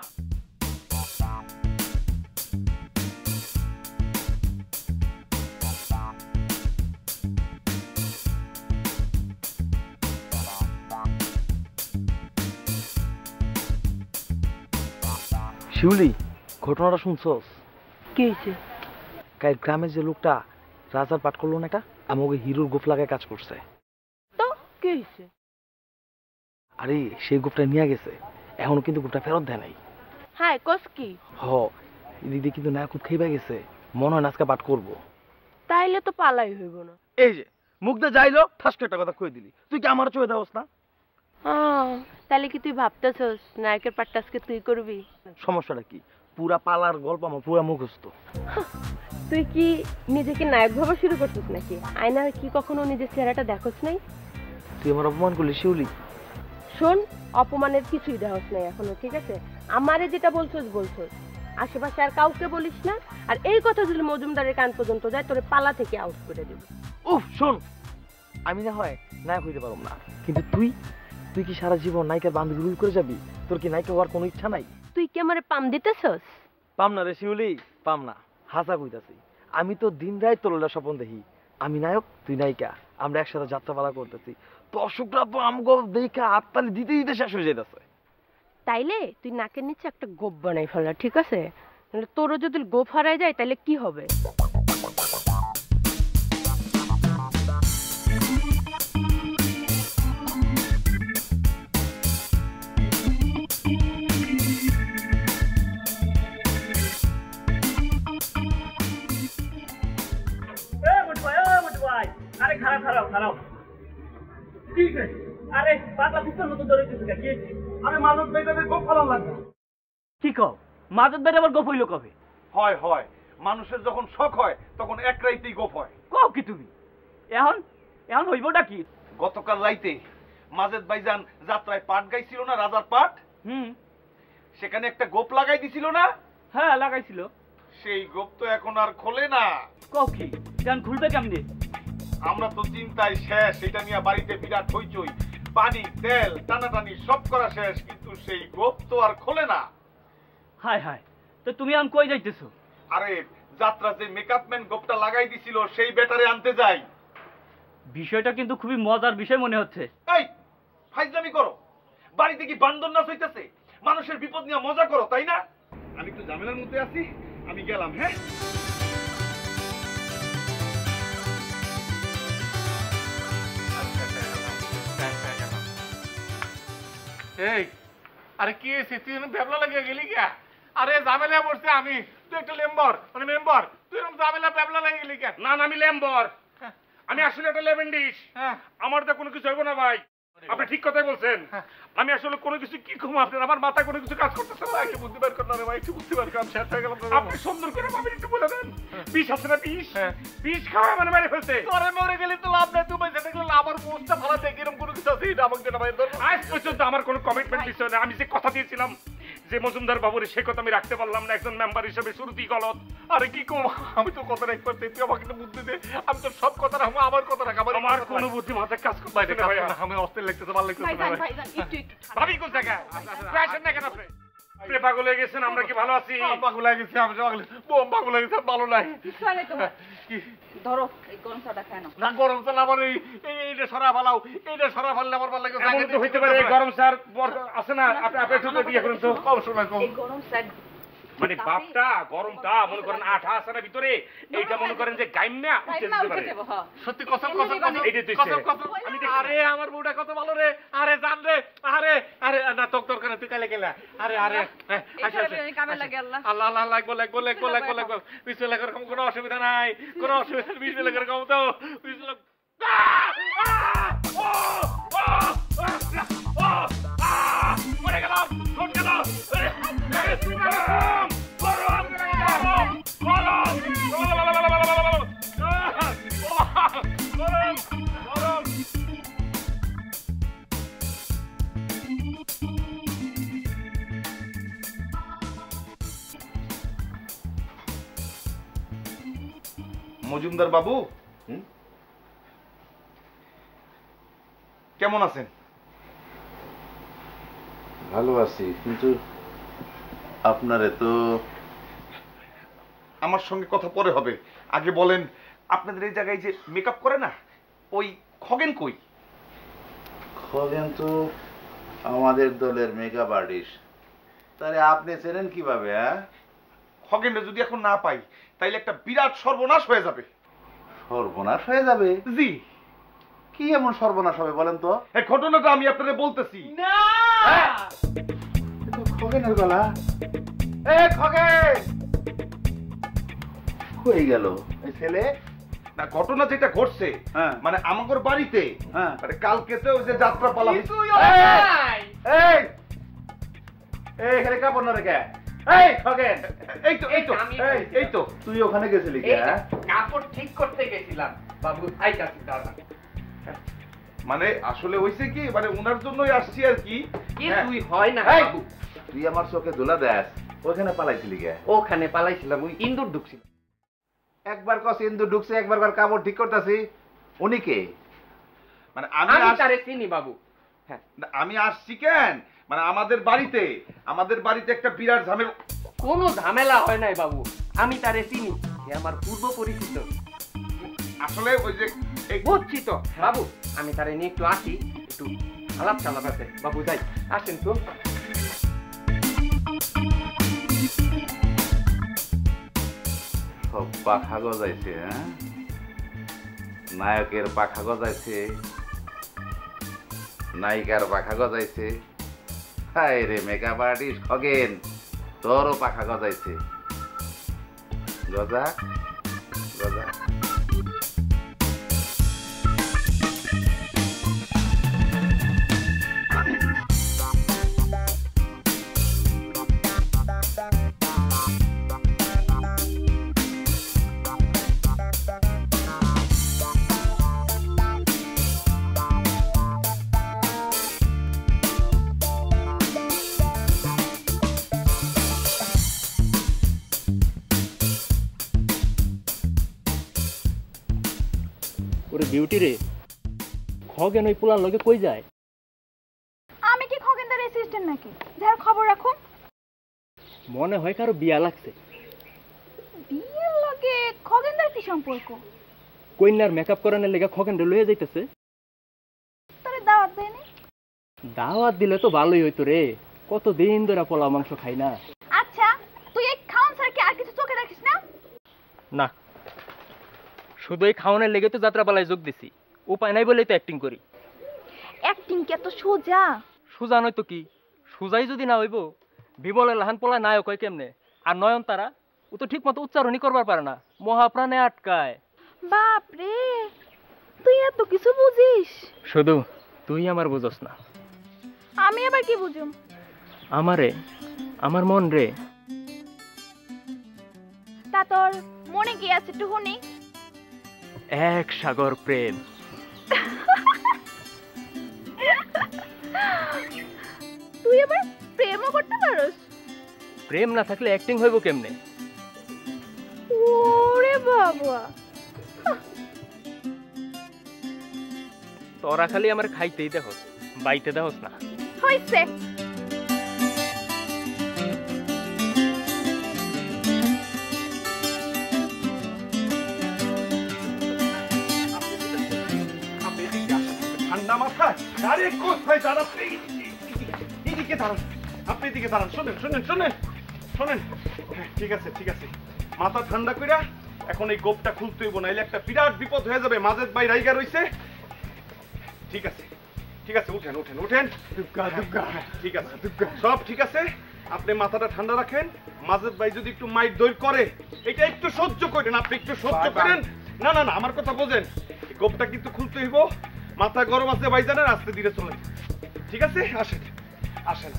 শিউলি ঘটনাটা শুনছস? কি হয়েছে? কাল গ্রামের যে লোকটা রাজার পাঠ করলো না, এটা আমাকে হিরোর গোফ লাগায় কাজ করছে। তো কি হয়েছে? আরে সেই গোফটা নিয়ে গেছে, এখনো কিন্তু গোফটা ফেরত দেয় নাই। হ্যাঁ কস কি? হ দিদি কিন্তু না খুব খেয়ে গেছে, মনে হয় আজকে পাঠ করবো। তাইলে তো পালাই হইব না। এই যে মুখটা যাইলো ঠাস করে একটা কথা কই দিলি, তুই কি আমার চয়ে দেওস না? তাহলে কি তুই ভাবতেছস নায়কের পাঠটা আজকে তুই করবি? সমস্যাটা কি? পুরা পালার গল্প আমার পুরা মুখস্থ। তুই কি নিজেকে নায়ক ভাবা শুরু করছিস নাকি? আয়নায় কি কখনো নিজের চেহারাটা দেখোস নাই? তুই আমার অপমান করলি শিউলি। শোন, অপমানের কিছুই দেখোস নাই এখনো, ঠিক আছে? আমারে যেটা বলছস বলছস, আশেপাশে আর কাউকে বলিস না। আর এই কথা যদি মজুমদারের কান পর্যন্ত যায় তোরে পালা থেকে আউট করে দেব। উফ শোন, আমি না হয় নায়ক হইতে পারব না, কিন্তু তুই তুই কি সারা জীবন নায়িকার বান্ধবী রুল করে যাবি? তোর কি নায়িকা হওয়ার কোনো ইচ্ছা নাই? তুই কি আমারে পাম দিতেছস? পাম না রে শিউলি, পাম না, হাসা কইতাছি। আমি তো দিন রাত তোর স্বপ্ন দেখি, আমি নায়ক তুই নায়িকা, আমরা একসাথে যাত্রাপালা করতেছি। দর্শকরা তো আমগো দেখা হাততালি দিতে দিতে শেষ হয়ে যাইতেছে। তাইলে তুই নাকের নিচে একটা গোপ বানাই ফেলা, ঠিক আছে? তোরও যদি গোপ হারায় যায় তাহলে কি হবে? আরে খারাপ খারাপ খারাপ কি আরে পাতলা পিস্তল মতো ধরে দিতে কি আমি মাদক বেটাদের গোপ ফলাম লাগবে। কি কও মাদক বেটা আবার গোপ হইল কবে? হয় হয় মানুষের যখন শখ হয় তখন এক রাইতেই গোপ হয়। কও কি তুমি? এখন এখন হইবটা কি? গতকাল রাইতে মাজেদ ভাইজান যাত্রায় পাট গাইছিল না, রাজার পাট। হুম, সেখানে একটা গোপ লাগাই দিছিল না? হ্যাঁ লাগাইছিল। সেই গোপ তো এখন আর খোলে না। কও কি? জান খুলবে কেমনে? আমরা তো চিন্তায় শেষ, এটা নিয়ে বাড়িতে বিরাট হইচই, পানি তেল টানাটানি সব করা শেষ, কিন্তু সেই গোপ তো আর খোলে না। হায় হায়, তো তুমি এখন কই যাইতেছো? আরে যাত্রা যে মেকআপ ম্যান গোপটা লাগাই দিছিল সেই ব্যাটারে আনতে যাই। বিষয়টা কিন্তু খুবই মজার বিষয় মনে হচ্ছে। এই ফাইজলামি করো, বাড়িতে কি বান্দর নাচ হইতেছে? মানুষের বিপদ নিয়ে মজা করো, তাই না? আমি একটু ঝামেলার মধ্যে আছি, আমি গেলাম। হ্যাঁ এই আরে কি হয়েছে? তুই ভ্যাবলা লাগিয়ে গেলি গা? আরে ঝামেলা পড়ছে আমি, তুই একটা লেম্বর মানে মেম্বার, তুই এরকম ঝামেলা ভ্যাবলা লাগিয়ে গেলি কেন? না না আমি লেম্বর, আমি আসলে একটা লেভেন্ডিস। আমার তো কোনো কিছু হইব না ভাই, আপনি ঠিক কথাই বলছেন। আমি আসলে কোনো কিছু কি কম আপনার, আমার মাথায় কোনো কিছু কাজ করতেছে না। একটু বুদ্ধি বের করেন ভাই, একটু বুদ্ধি বের করেন। শেষ হয়ে গেলাম। আপনি সুন্দর করে ভাবেন, একটু বলে দেন বিষ আছে না? বিষ বিষ খাওয়া মানে মেরে ফেলতে। তোরে মরে গেলি তো লাভ নাই, তুই বেঁচে থাকলে আমার পোস্টটা ভালো থেকে এরকম কোনো কিছু আছে এটা আমাকে জানা ভাই। আজ পর্যন্ত আমার কোনো কমিটমেন্ট বিষয় না। আমি যে কথা দিয়েছিলাম যে মজুমদার বাবুর, সে কথা আমি রাখতে পারলাম না একজন মেম্বার হিসেবে, শুরুতেই গলত। আরে কি কম, আমি তো কথা রাখতে পারছি, তুই আমাকে বুদ্ধি দে। আমি তো সব কথা রাখবো, আমার কথা রাখ। আমার কোনো বুদ্ধি মাথায় কাজ করতে না ভাই, আমি অস্থির লাগতেছে, ভালো লাগতেছে না ভাই। ভাবি কোন জায়গায় আসেন না কেন আপনি? আপনি পাগল হয়ে গেছেন, আমরা কি ভালো আছি? পাগল হয়ে গেছি আমি, বোম পাগল হয়ে গেছে, ভালো নাই। ধরো এই গরম চাটা খায় না। না গরম চা আবার এই এইটা সরা ফালাও, এইটা সরা ফাললে আমার ভালো লাগে। এমন তো হইতে পারে এই গরম চার আছে না, আপনি আপনি একটু দিয়ে করেন তো। কম শোনা কম এই গরম চা মানে বাপটা গরমটা মনে করেন আঠা আছে না ভিতরে, এইটা মনে করেন যে গাইমা উঠে যেতে পারে। সত্যি কসম কসম কসম এইটা তো কসম কসম আমি দেখি। আরে আমার বউটা কত ভালো রে, আরে জান রে, আরে আরে না তোক তোর করে তুই কালে গেলা। আরে আরে আচ্ছা কামে লাগে আল্লাহ আল্লাহ আল্লাহ লাগবো লাগবো লাগবো লাগবো লাগবো বিসমিল্লাহ করে কোনো অসুবিধা নাই, কোনো অসুবিধা বিসমিল্লাহ করে কম তো বিসমিল্লাহ। মজুমদার বাবু কেমন আছেন? ভালো আছি, কিন্তু আপনারে তো আমার সঙ্গে কথা পরে হবে, আগে বলেন আপনাদের এই জায়গায় যে মেকআপ করে না ওই খগেন কই? খগেন তো আমাদের দলের মেকআপ আর্টিস্ট, তাহলে আপনি চেনেন কিভাবে? হ্যাঁ, খগেনরে যদি এখন না পাই তাইলে একটা বিরাট সর্বনাশ হয়ে যাবে। সর্বনাশ হয়ে যাবে? জি। কি এমন সর্বনাশ হবে বলেন তো? এই ঘটনাটা আমি আপনাদের বলতেছি। না, খগেনের গলা। এ খগেন হয়ে গেল এই ছেলে। না, ঘটনা যেটা ঘটছে মানে আমাদের বাড়িতে মানে কালকে তো ওই যে যাত্রা পালা। এই এই এখানে কাপড় না রেখে। এই খগেন, এই তো এই তো এই তো তুই ওখানে গেছিলি কি? কাপড় ঠিক করতে গেছিলাম বাবু, আইতাছি দাঁড়া। মানে আসলে হইছে কি মানে উনার জন্যই আসছি আর কি। কি তুই হয় না বাবু, তুই আমার চোখে ধুলা দেস, ওখানে পালাইছিলি কে? ওখানে পালাইছিলাম, ওই ইন্দুর ঢুকছিল। একবার কস ইন্দুর ঢুকছে, একবার কর কাপড় ঠিক করতেছি। উনি কে? মানে আমি তারে চিনি বাবু। হ্যাঁ, আমি আসছি কেন মানে আমাদের বাড়িতে আমাদের বাড়িতে একটা বিরাট ঝামেলা। কোনো ঝামেলা হয় নাই বাবু, আমি তারে চিনি, সে আমার পূর্ব পরিচিত। আসলে ওই যে বুঝছি তো বাবু, আমি তারে নিয়ে একটু আসি, একটু আলাপ চালাপ আছে বাবু, যাই আসেন তো। সব পাখা গজাইছে। হ্যাঁ, নায়কের পাখা গজাইছে, নায়িকার পাখা গজাইছে। হায় রে মেকআপ আর্টিস্ট খগেন, তোরও পাখা গজাইছে। গজা গজা। বিউটি রে, খগেন ওই পোলার লগে কই যায়? আমি কি খগেনদার অ্যাসিস্ট্যান্ট নাকি যার খবর রাখুন? মনে হয় কারো বিয়া লাগছে। বিয়ের লগে খগেনদার কি সম্পর্ক? কইনার মেকআপ করানোর লেগে খগেন রে লয়ে যাইতেছে। তোরে দাওয়াত দেয়নি? দাওয়াত দিলে তো ভালোই হইতো রে, কত দিন ধরে পোলা মাংস খাই না। আচ্ছা, তুই এই খাওন স্যার কি আর কিছু চোখে রাখিস না? না, শুধু এই খাওয়ানোর লেগে তো যাত্রাপালায় যোগ দিছি, উপায় নাই বলেই তো অ্যাক্টিং করি। অ্যাক্টিং কি এত সোজা? সোজা নয় তো কি, সোজাই যদি না হইব বিমলের লাহান পোলা নায়ক হয় কেমনে? আর নয়নতারা ও তো ঠিক মতো উচ্চারণই করবার পারে না, মহাপ্রাণে আটকায়। বাপ রে, তুই এত কিছু বুঝিস? শুধু তুই আমার বুঝস না। আমি আবার কি বুঝুম? আমারে, আমার মন রে। তা তোর মনে কি আছে একটু শুনি? এক সাগর প্রেম। তুই আবার প্রেমও করতে পারস? প্রেম না থাকলে অ্যাক্টিং হইব কেমনে? ওরে বাবা, তোরা খালি আমার খাইতেই দেখস, বাইতে দেখস না। হইছে। ঠান্ডা মাথায় আরে কোথায় দাঁড়ান? এদিকে দাঁড়ান, আপনি এদিকে দাঁড়ান। শোনেন শোনেন শোনেন শোনেন হ্যাঁ, ঠিক আছে ঠিক আছে, মাথা ঠান্ডা কইরা এখন এই গোপটা খুলতে হইব, নাইলে একটা বিরাট বিপদ হয়ে যাবে। মাজেদ ভাই রাইগা রইছে। ঠিক আছে ঠিক আছে, উঠেন উঠেন উঠেন। দুগ্গা দুগ্গা, ঠিক আছে দুগ্গা, সব ঠিক আছে। আপনি মাথাটা ঠান্ডা রাখেন। মাজেদ ভাই যদি একটু মাইট দইর করে এটা একটু সহ্য করেন, আপনি একটু সহ্য করেন। না না না, আমার কথা বোঝেন, গোপটা কিন্তু খুলতে হইব। মাথা গরম আছে ভাইজানের, আস্তে ধীরে চলে। ঠিক আছে, আসেন আসেন।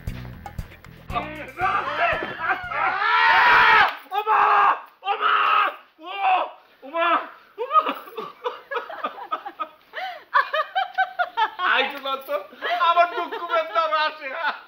ওমা ওমা ও ওমা আইতো না তো, আমার দুঃখ বেদনা আসে।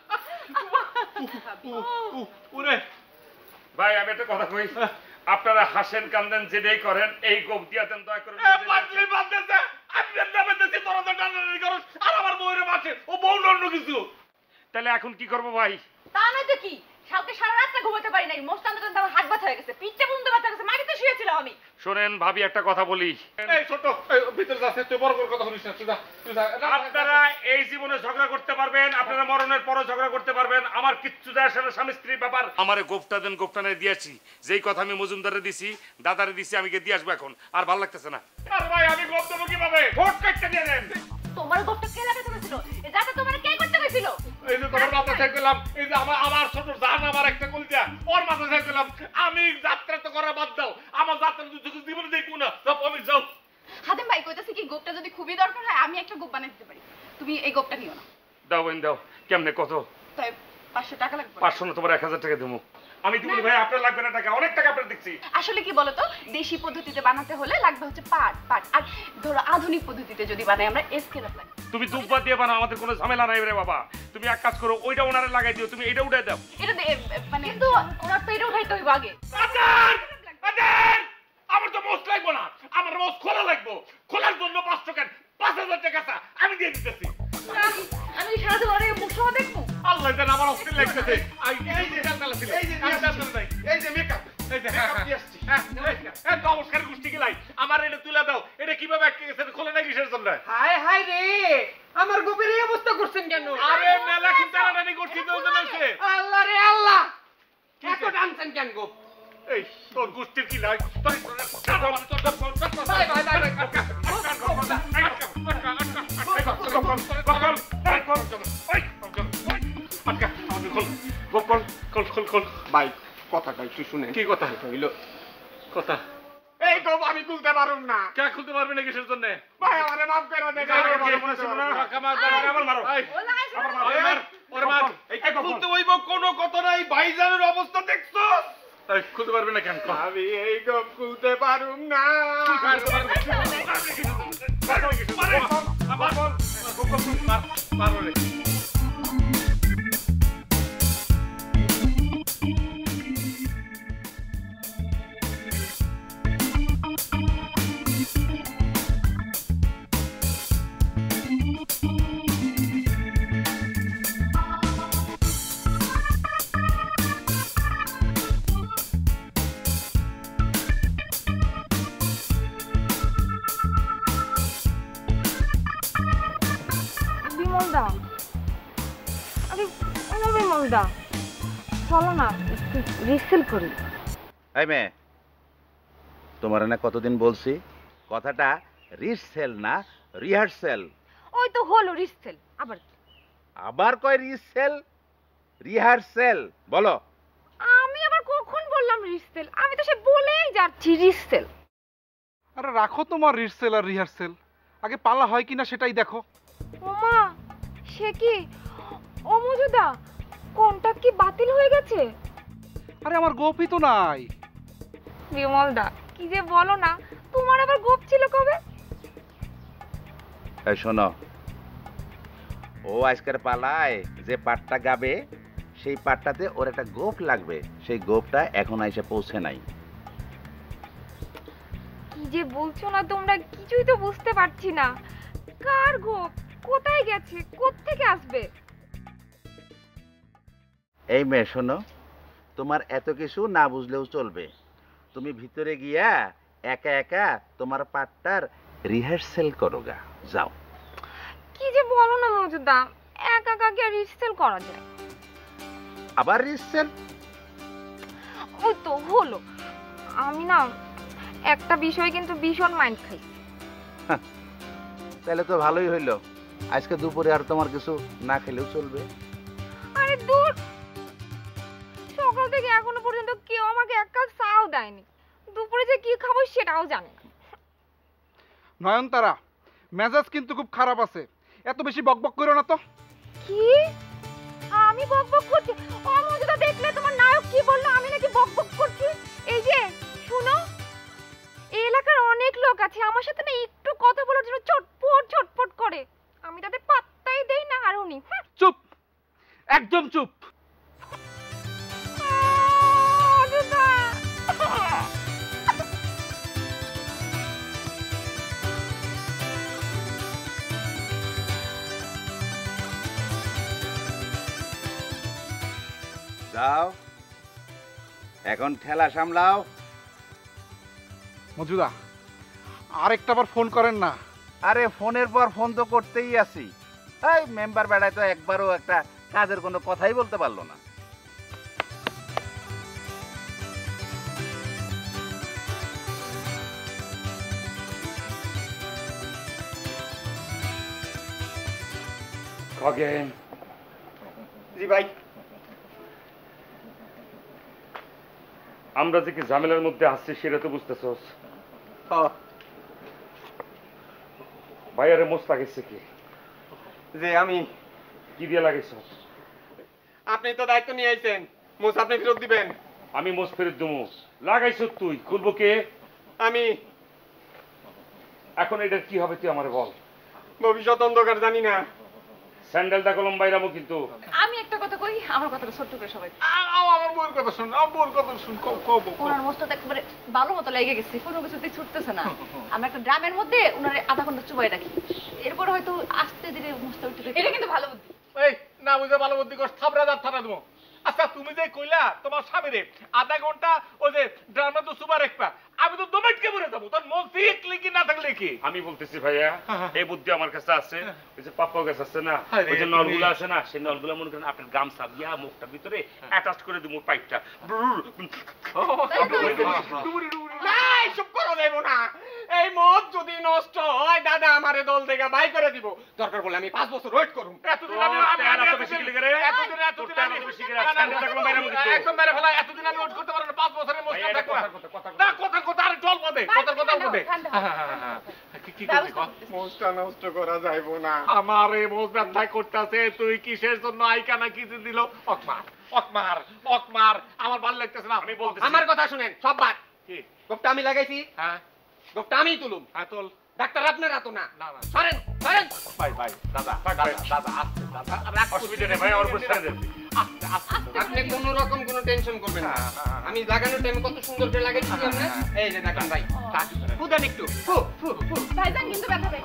উরে ভাই, আমি একটা কথা কই, আপনারা হাসেন কান্দেন যেটাই করেন, এই গোপ দিয়া দেন দয়া করে। বাদলি বাদতেছে, আমি বেদনা বেদতেছি, তোরা তো টানাটানি করস, আর আমার বউরে মারছে, ও বউ অন্য কিছু। তাহলে এখন কি করবো ভাই? তা নয় তো কি, কালকে সারা রাতটা ঘুমাতে পারি নাই, মোস্তান তো আমার হাত ব্যথা হয়ে গেছে, পিঠটা পর্যন্ত ব্যথা গেছে, মাটিতে শুয়েছিলাম আমি। শোনেন ভাবি, একটা কথা বলি। এই ছোট, ভিতরে যাচ্ছে, তুই বড় বড় কথা শুনিস না, তুই যা, তুই যা। আপনারা এই জীবনে ঝগড়া করতে পারবেন, আপনারা মরণের পরও ঝগড়া করতে পারবেন, আমার কিচ্ছু যায় আসে না, স্বামী স্ত্রীর ব্যাপার। আমারে গোফটা দেন, গোফটা নিয়ে দিয়েছি, যেই কথা আমি মজুমদারে দিছি, দাদারে দিছি, আমি গিয়ে দিয়ে আসবো এখন, আর ভালো লাগতেছে না। আর ভাই আমি গোপ দেবো কিভাবে? ভোট কাটতে দিয়ে দেন। তোমার গোপটা কে লাগাতে হয়েছিল? এ যাতে তোমার কে করতে হয়েছিল? এই যে তোমার মাথা ছেড়ে দিলাম, এই যে আমার আমার ছোট জান, আমার একটা কলিজা, ওর মাথা ছেড়ে দিলাম। আমি যাত্রা তো করা বাদ দাও, আমার যাত্রা জীবনে দেখবো না, সব আমি যাও। হাতেম ভাই কইতাছে কি গোপটা যদি খুবই দরকার হয় আমি একটা গোপ বানাই দিতে পারি, তুমি এই গোপটা নিও না। দাও বোন দাও। কেমনে কত? তাই পাঁচশো টাকা লাগবে। পাঁচশো না, তোমার এক হাজার টাকা দেবো। আমি দিব ভাই, আপনার লাগবে না টাকা, অনেক টাকা আপনার দেখছি। আসলে কি বলতো, দেশি পদ্ধতিতে বানাতে হলে লাগবে হচ্ছে পাট পাট, আর ধরো আধুনিক পদ্ধতিতে যদি বানাই আমরা এসকেল লাগে। তুমি দুব্বা দিয়ে বানাও, আমাদের কোনো ঝামেলা নাই রে বাবা। তুমি এক কাজ করো, ওইটা ওনারে লাগাই দিও, তুমি এটা উঠাই দাও। এটা মানে কিন্তু ওনার তো এটা উঠাইতে হইব আগে। আমার তো মোস্ট লাগবো না, আমার মোস্ট খোলা লাগবো। খোলার জন্য পাঁচশো কেন, পাঁচ হাজার টাকা আমি দিয়ে দিতেছি। আমি সারা জীবনে মুখ সহ দেখবো। আল্লাহ জানে আমার অস্থির লাগতেছে। এই যে ডালডালা ছিল, এই যে এই যে মেকআপ, এই যে মেকআপ দিয়ে আসছি। হ্যাঁ, এই নমস্কার গোষ্ঠী গিলাই, আমার এটা তুলে দাও। এটা কিভাবে আটকে গেছে, খোলে না কিসের জন্য? হায় হায় রে, আমার গোপের এই অবস্থা করছেন কেন? আরে মেলা খুব টানাটানি করছি তো ওজন হয়েছে। আল্লাহ রে আল্লাহ, এত টানছেন কেন গোপ? এই তোর গোষ্ঠীর কি লাই? ভাই ভাই ভাই ভাই কথাটা একটু শুনে। কি কথা হইল? কথা এই গোপ আমি খুলতে পারুম না। কে খুলতে পারবি না কিসের জন্য? ভাই আমারে মাফ করে দেন। খুলতে হইব, কোনো কথা নাই। ভাইজানের অবস্থা দেখছো? খুলতে পারবি না কেন? আমি এই গোপ খুলতে পারুম না। বিমলদা, আরে ও বিমলদা, চলো না একটু রিসেল করি। এই মেয়ে, তোমার না কতদিন বলছি কথাটা রিসেল না রিহার্সেল। ওই তো হলো রিসেল, আবার আবার কয় রিসেল রিহার্সেল বলো। আমি আবার কখন বললাম রিসেল? আমি তো সে বলেই যাচ্ছি রিসেল। আরে রাখো তোমার রিহার্সেল আর রিহার্সেল, আগে পালা হয় কিনা সেটাই দেখো। ওমা, সে কি? ও মজুদা, কন্টাক্ট কি বাতিল হয়ে গেছে? আরে আমার গোপই তো নাই। বিমলদা, কি যে বলো না, তোমার আবার গোপ ছিল কবে? এই শোনো, ও আজকের পালায় যে পাটটা গাবে সেই পাটটাতে ওর একটা গোপ লাগবে, সেই গোপটা এখন এসে পৌঁছে নাই। কি যে বলছো না তোমরা, কিছুই তো বুঝতে পারছি না। কার গোপ? কোথায় গেছে? কোত্থেকে আসবে? এই মেয়ে শোনো, তোমার এত কিছু না বুঝলেও চলবে। তুমি ভিতরে গিয়া একা একা তোমার পাটটার রিহার্সেল করো গা, যাও। কি যে বলো না মজুদা, একা একা কি রিহার্সেল করা যায়? আবার রিহার্সেল? ওই তো হলো। আমি না একটা বিষয় কিন্তু ভীষণ মাইন্ড খাই। তাহলে তো ভালোই হইলো, আজকে দুপুরে আর তোমার কিছু না খেলেও চলবে। আরে দূর, সকাল থেকে এখনো পর্যন্ত কেউ আমাকে এক কাপ চাও দেয়নি। দুপুরে যে কি খাবো সেটাও জানে না। নয়নতারা, মেজাজ কিন্তু খুব খারাপ আছে, এত বেশি বকবক করো না তো। কি আমি বকবক করছি? ও মজুদা, দেখলে তোমার নায়ক কি বললো, আমি নাকি বকবক করছি? এই যে শুনো, এই এলাকার অনেক লোক আছে আমার সাথে না একটু কথা বলার জন্য চটপট চটপট করে, আমি তাদের পাত্তাই দেই না। আর উনি চুপ, একদম চুপ। যাও, এখন ঠেলা সামলাও। মজুদা, আরেকটা বার ফোন করেন না। আরে ফোনের পর ফোন তো করতেই আছি। এই মেম্বার বেড়ায় তো একবারও একটা কাজের কোনো কথাই বলতে পারলো না। খগেন। জি ভাই। আমরা যে কি ঝামেলার মধ্যে আসছি সেটা তো বুঝতেছস। ভাইয়ারে মোষ লাগাইছে কি? যে আমি কি দিয়ে লাগাইছস? আপনি তো দায়িত্ব নিয়ে আইছেন, মোষ আপনি ফেরত দিবেন। আমি মোষ ফেরত দেবো? লাগাইছ তুই, খুলবো কে? আমি। এখন এটা কি হবে তুই আমারে বল। ভবিষ্যৎ অন্ধকার, জানি না। স্যান্ডেলটা কলম বাইরামো কিন্তু। আমি একটা কথা কই, আমার কথাটা ছোট্ট করে সবাই। আমার বউর কথা শুন, আমার বউর কথা শুন। ওনার মস্ত একেবারে ভালো মতো লেগে গেছে, কোনো কিছুতে ছুটতেছে না। আমরা একটা ড্রামের মধ্যে ওনার আধা ঘন্টা চুবাই রাখি, এরপর হয়তো আস্তে ধীরে মস্ত উঠে। এটা কিন্তু ভালো বুদ্ধি। এই না বুঝে ভালো বুদ্ধি কর, থাপড়া দাঁত থাপড়া দেবো। আচ্ছা তুমি যে কইলা তোমার স্বামীরে আধা ঘন্টা ওই যে ড্রামা তো সুপার একটা, আমি তো দমেটকে মরে যাবো। তোর মুখ দেখলে কি না থাকলে কি? আমি বলতেছি ভাইয়া, এই বুদ্ধি আমার কাছে আছে। ওই যে পাপ্পা গাছ আছে না, ওই যে নলগুলো আছে না, সেই নলগুলো মনে করেন আপনার গামছা দিয়া মুখটার ভিতরে অ্যাটাচ করে দিব পাইপটা। নাই, চুপ করো, দেব না। এই মদ যদি নষ্ট হয় দাদা আমারে দল থেকে বাই করে দিব। দরকার বলে আমি পাঁচ বছর ওয়েট করুম। এতদিন আমি এত বেশি কি লিখে রে? এতদিন এতদিন আমি বেশি কি রে? একদম মেরে ফেলা। এতদিন আমি ওয়েট করতে পারবো না, পাঁচ বছরের মধ্যে দেখো না। কথা কথা আর জল পদে, কথা কথা পদে। কি কি করবি? মোষটা নষ্ট করা যাইব না। আমার এই মোষ ব্যথায় করতেছে, তুই কিসের জন্য আইকা না কিছু দিল? অকমার অকমার অকমার, আমার ভালো লাগতেছে না। আমি বলতেছি, আমার কথা শুনেন, সব বাদ। কি গোপটা আমি লাগাইছি? হ্যাঁ, গোপটা আমিই তুলুম। হ্যাঁ তোল। ডাক্তার আপনারা তো না। না না সরেন সরেন। ভাই ভাই দাদা দাদা দাদা আস্তে দাদা, রাখ, অসুবিধা নেই ভাই, আমার উপর ছেড়ে দেন। আস্তে আস্তে, আপনি কোনো রকম কোনো টেনশন করবেন না। আমি লাগানোর টাইমে কত সুন্দর করে লাগাইছি আমরা। এই যে দেখেন ভাই, ফুদান একটু। ফু ফু ফু। ভাইজান কিন্তু ব্যথা পাইবো।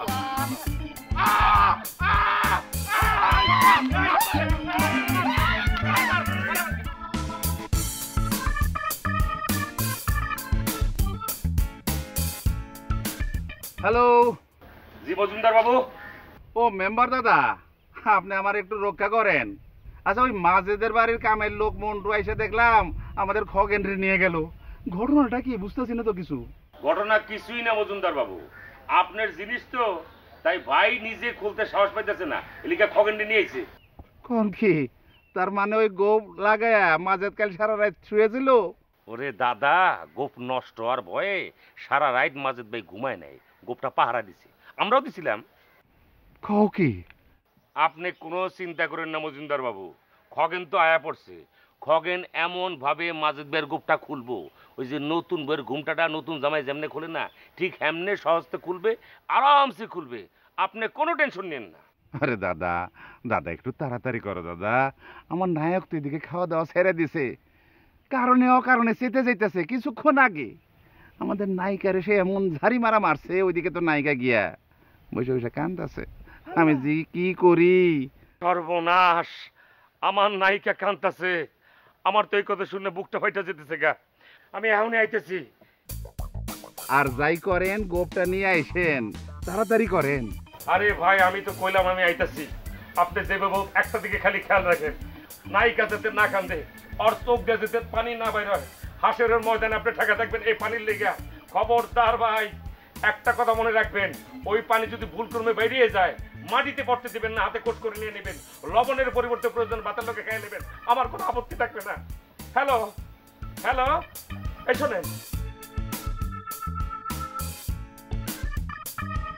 হ্যালো। জি মজুমদার বাবু। ও মেম্বার দাদা, আপনি আমার একটু রক্ষা করেন। আচ্ছা, ওই মাজেদের বাড়ির কামের লোক মন্টু এসে দেখলাম আমাদের খগেন্দ্রে নিয়ে গেল। ঘটনাটা কি বুঝতেছি না তো কিছু। ঘটনা কিছুই না মজুমদার বাবু, আপনার জিনিস তো, তাই ভাই নিজে খুলতে সাহস পাইতেছে না, এলিকা খগেন্দ্রে নিয়ে আইছে। কোন কি? তার মানে ওই গোপ লাগায়া মাজেদ কাল সারা রাত শুয়েছিল? ওরে দাদা, গোপ নষ্ট আর ভয়ে সারা রাত মাজেদ ভাই ঘুমায় নাই, গোপটা পাহারা দিছে, আমরাও দিছিলাম। খাও কি? আপনি কোনো চিন্তা করেন না মজুমদার বাবু, খগেন তো আয়া পড়ছে। খগেন এমন ভাবে মাজেদ ভাইয়ের গোপটা খুলবো, ওই যে নতুন বইয়ের ঘুমটাটা নতুন জামাই যেমনে খুলে না, ঠিক হেমনে সহজতে খুলবে, আরামসে খুলবে। আপনি কোনো টেনশন নেন না। আরে দাদা দাদা একটু তাড়াতাড়ি করো দাদা, আমার নায়ক তো এদিকে খাওয়া দাওয়া ছেড়ে দিছে, কারণে অকারণে চেতে যাইতেছে। কিছুক্ষণ আগে আমাদের নায়িকারে সে এমন ঝাড়ি মারা মারছে, ওইদিকে তো নায়িকা গিয়া বসে বসে কাঁদতেছে। আমি যে কি করি? সর্বনাশ, আমার নায়িকা কাঁদতেছে। আমার তো এই কথা শুনে বুকটা ফাইটা যেতেছে গা। আমি এখনই আইতেছি। আর যাই করেন গোপটা নিয়ে আইসেন, তাড়াতাড়ি করেন। আরে ভাই, আমি তো কইলাম আমি আইতাছি। আপনি যেভাবে একটা দিকে খালি খেয়াল রাখেন, নায়িকা যাতে না কান্দে, আর চোখ দিয়ে যেতে পানি না বাইর হয়। হাসরের ময়দানে আপনি ঠেকা থাকবেন এই পানির লেগা। খবরদার ভাই, একটা কথা মনে রাখবেন, ওই পানি যদি ভুল ক্রমে বেরিয়ে যায়, মাটিতে পড়তে দিবেন না, হাতে কোট করে নিয়ে নেবেন। লবণের পরিবর্তে প্রয়োজন বাতার লোকে খেয়ে নেবেন, আমার কোনো আপত্তি থাকবে না। হ্যালো হ্যালো, এই শোনেন,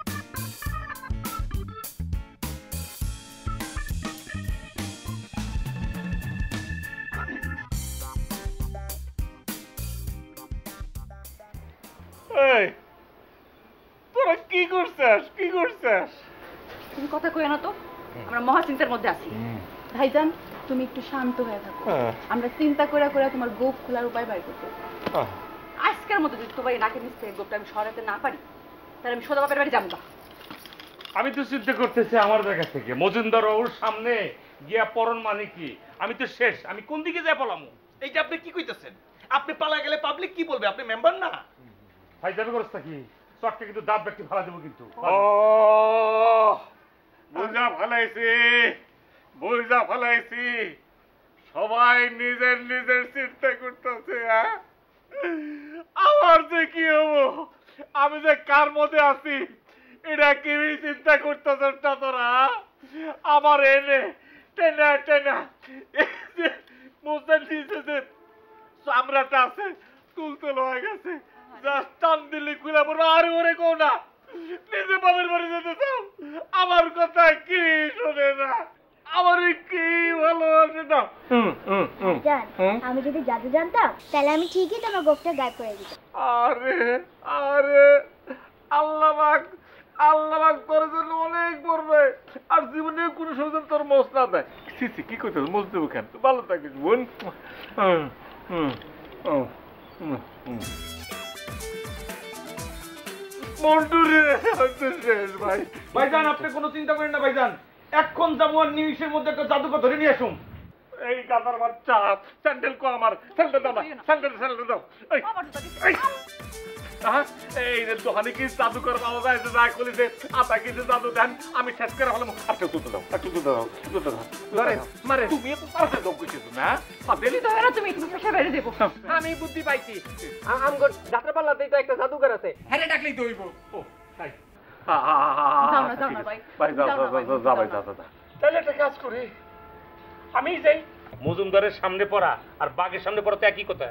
এই তোরা কি করছিস কি করছিস তুমি কথা কই না তো, আমরা মহা চিন্তার মধ্যে আছি। ভাইজান তুমি একটু শান্ত হয়ে থাকো, আমরা চিন্তা করে করে তোমার গোপ খোলার উপায় বাইর করতে। আজকের মতো যদি তোমার নাকের নিচ থেকে গোপটা আমি সরাতে না পারি তাহলে আমি সোজা বাপের বাড়ি যাবো না। আমি তো চিন্তা করতেছি আমার জায়গা থেকে মজুমদার বাবুর সামনে গিয়া পরন মানে কি, আমি তো শেষ, আমি কোন দিকে যাই বলামু? এইটা আপনি কি কইতেছেন? আপনি পালা গেলে পাবলিক কি বলবে? আপনি মেম্বার না। ভাই যাবে করছটা কি চটকে কিন্তু দাঁত ব্যক্তি ফালা দেবো কিন্তু। ও বুঝা ফেলাইছি বুঝা ফেলাইছি, সবাই নিজের নিজের চিন্তা করতেছে। হ্যাঁ আমার যে কি হবো, আমি যে কার মধ্যে আছি এটা কেউই চিন্তা করতেছেন না তোরা। আমার এনে টেনা টেনা মোস্তার নিচে যে চামড়াটা আছে তুলতুল হয়ে গেছে, জাস্ট টান দিলে খুলে পড়ো। আর ওরে কো না নিজে বাবার বাড়ি যেতে চাও, আমার কথা কি শোনে না, আমার কি ভালোবাসে না। আমি যদি জাদু জানতাম তাহলে আমি ঠিকই তোমার গোপটা গায়েব করে দিতাম। আরে আরে আল্লাহ পাক আল্লাহ পাক তোর জন্য অনেক করবে, আর জীবনে কোনো সময় তোর মোষ না দেয়। সিসি কি করতে মোষ দেবো কেন? ভালো থাকিস বোন। মন্টু রে শেষ ভাই। ভাইজান আপনি কোনো চিন্তা করেন না ভাইজান, এখন যাবো আর নিমিষের মধ্যে একটা জাদুকর ধরে নিয়ে আসুন। এই গাদার বাচ্চা স্যান্ডেল কো আমার, স্যান্ডেল দাও না, স্যান্ডেল স্যান্ডেল দাও। এই এই রে দোকানে কি জাদু করে পাওয়া যায়? যা কলিতে আতা কিছু জাদু দেন, আমি শেষ করে হলাম। আচ্ছা দুটো দাও, একটু দুটো দাও, দুটো দাও। ধরে মারে তুমি এত পারফেক্ট লোক কিছু না পাবেলি তো না, তুমি তুমি পেশা বেড়ে দেবো। আমি বুদ্ধি পাইছি, আমগো যাত্রা পাল্লাতেই তো একটা জাদুঘর আছে, হ্যাঁ ডাকলেই তো হইব। ও তাই যাও না যাও না ভাই ভাই যাও যাও যাও যাও ভাই যাও যাও। তাহলে একটা কাজ করি, আমি যাই। মজুমদারের সামনে পড়া আর বাঘের সামনে পড়া তো একই কথা।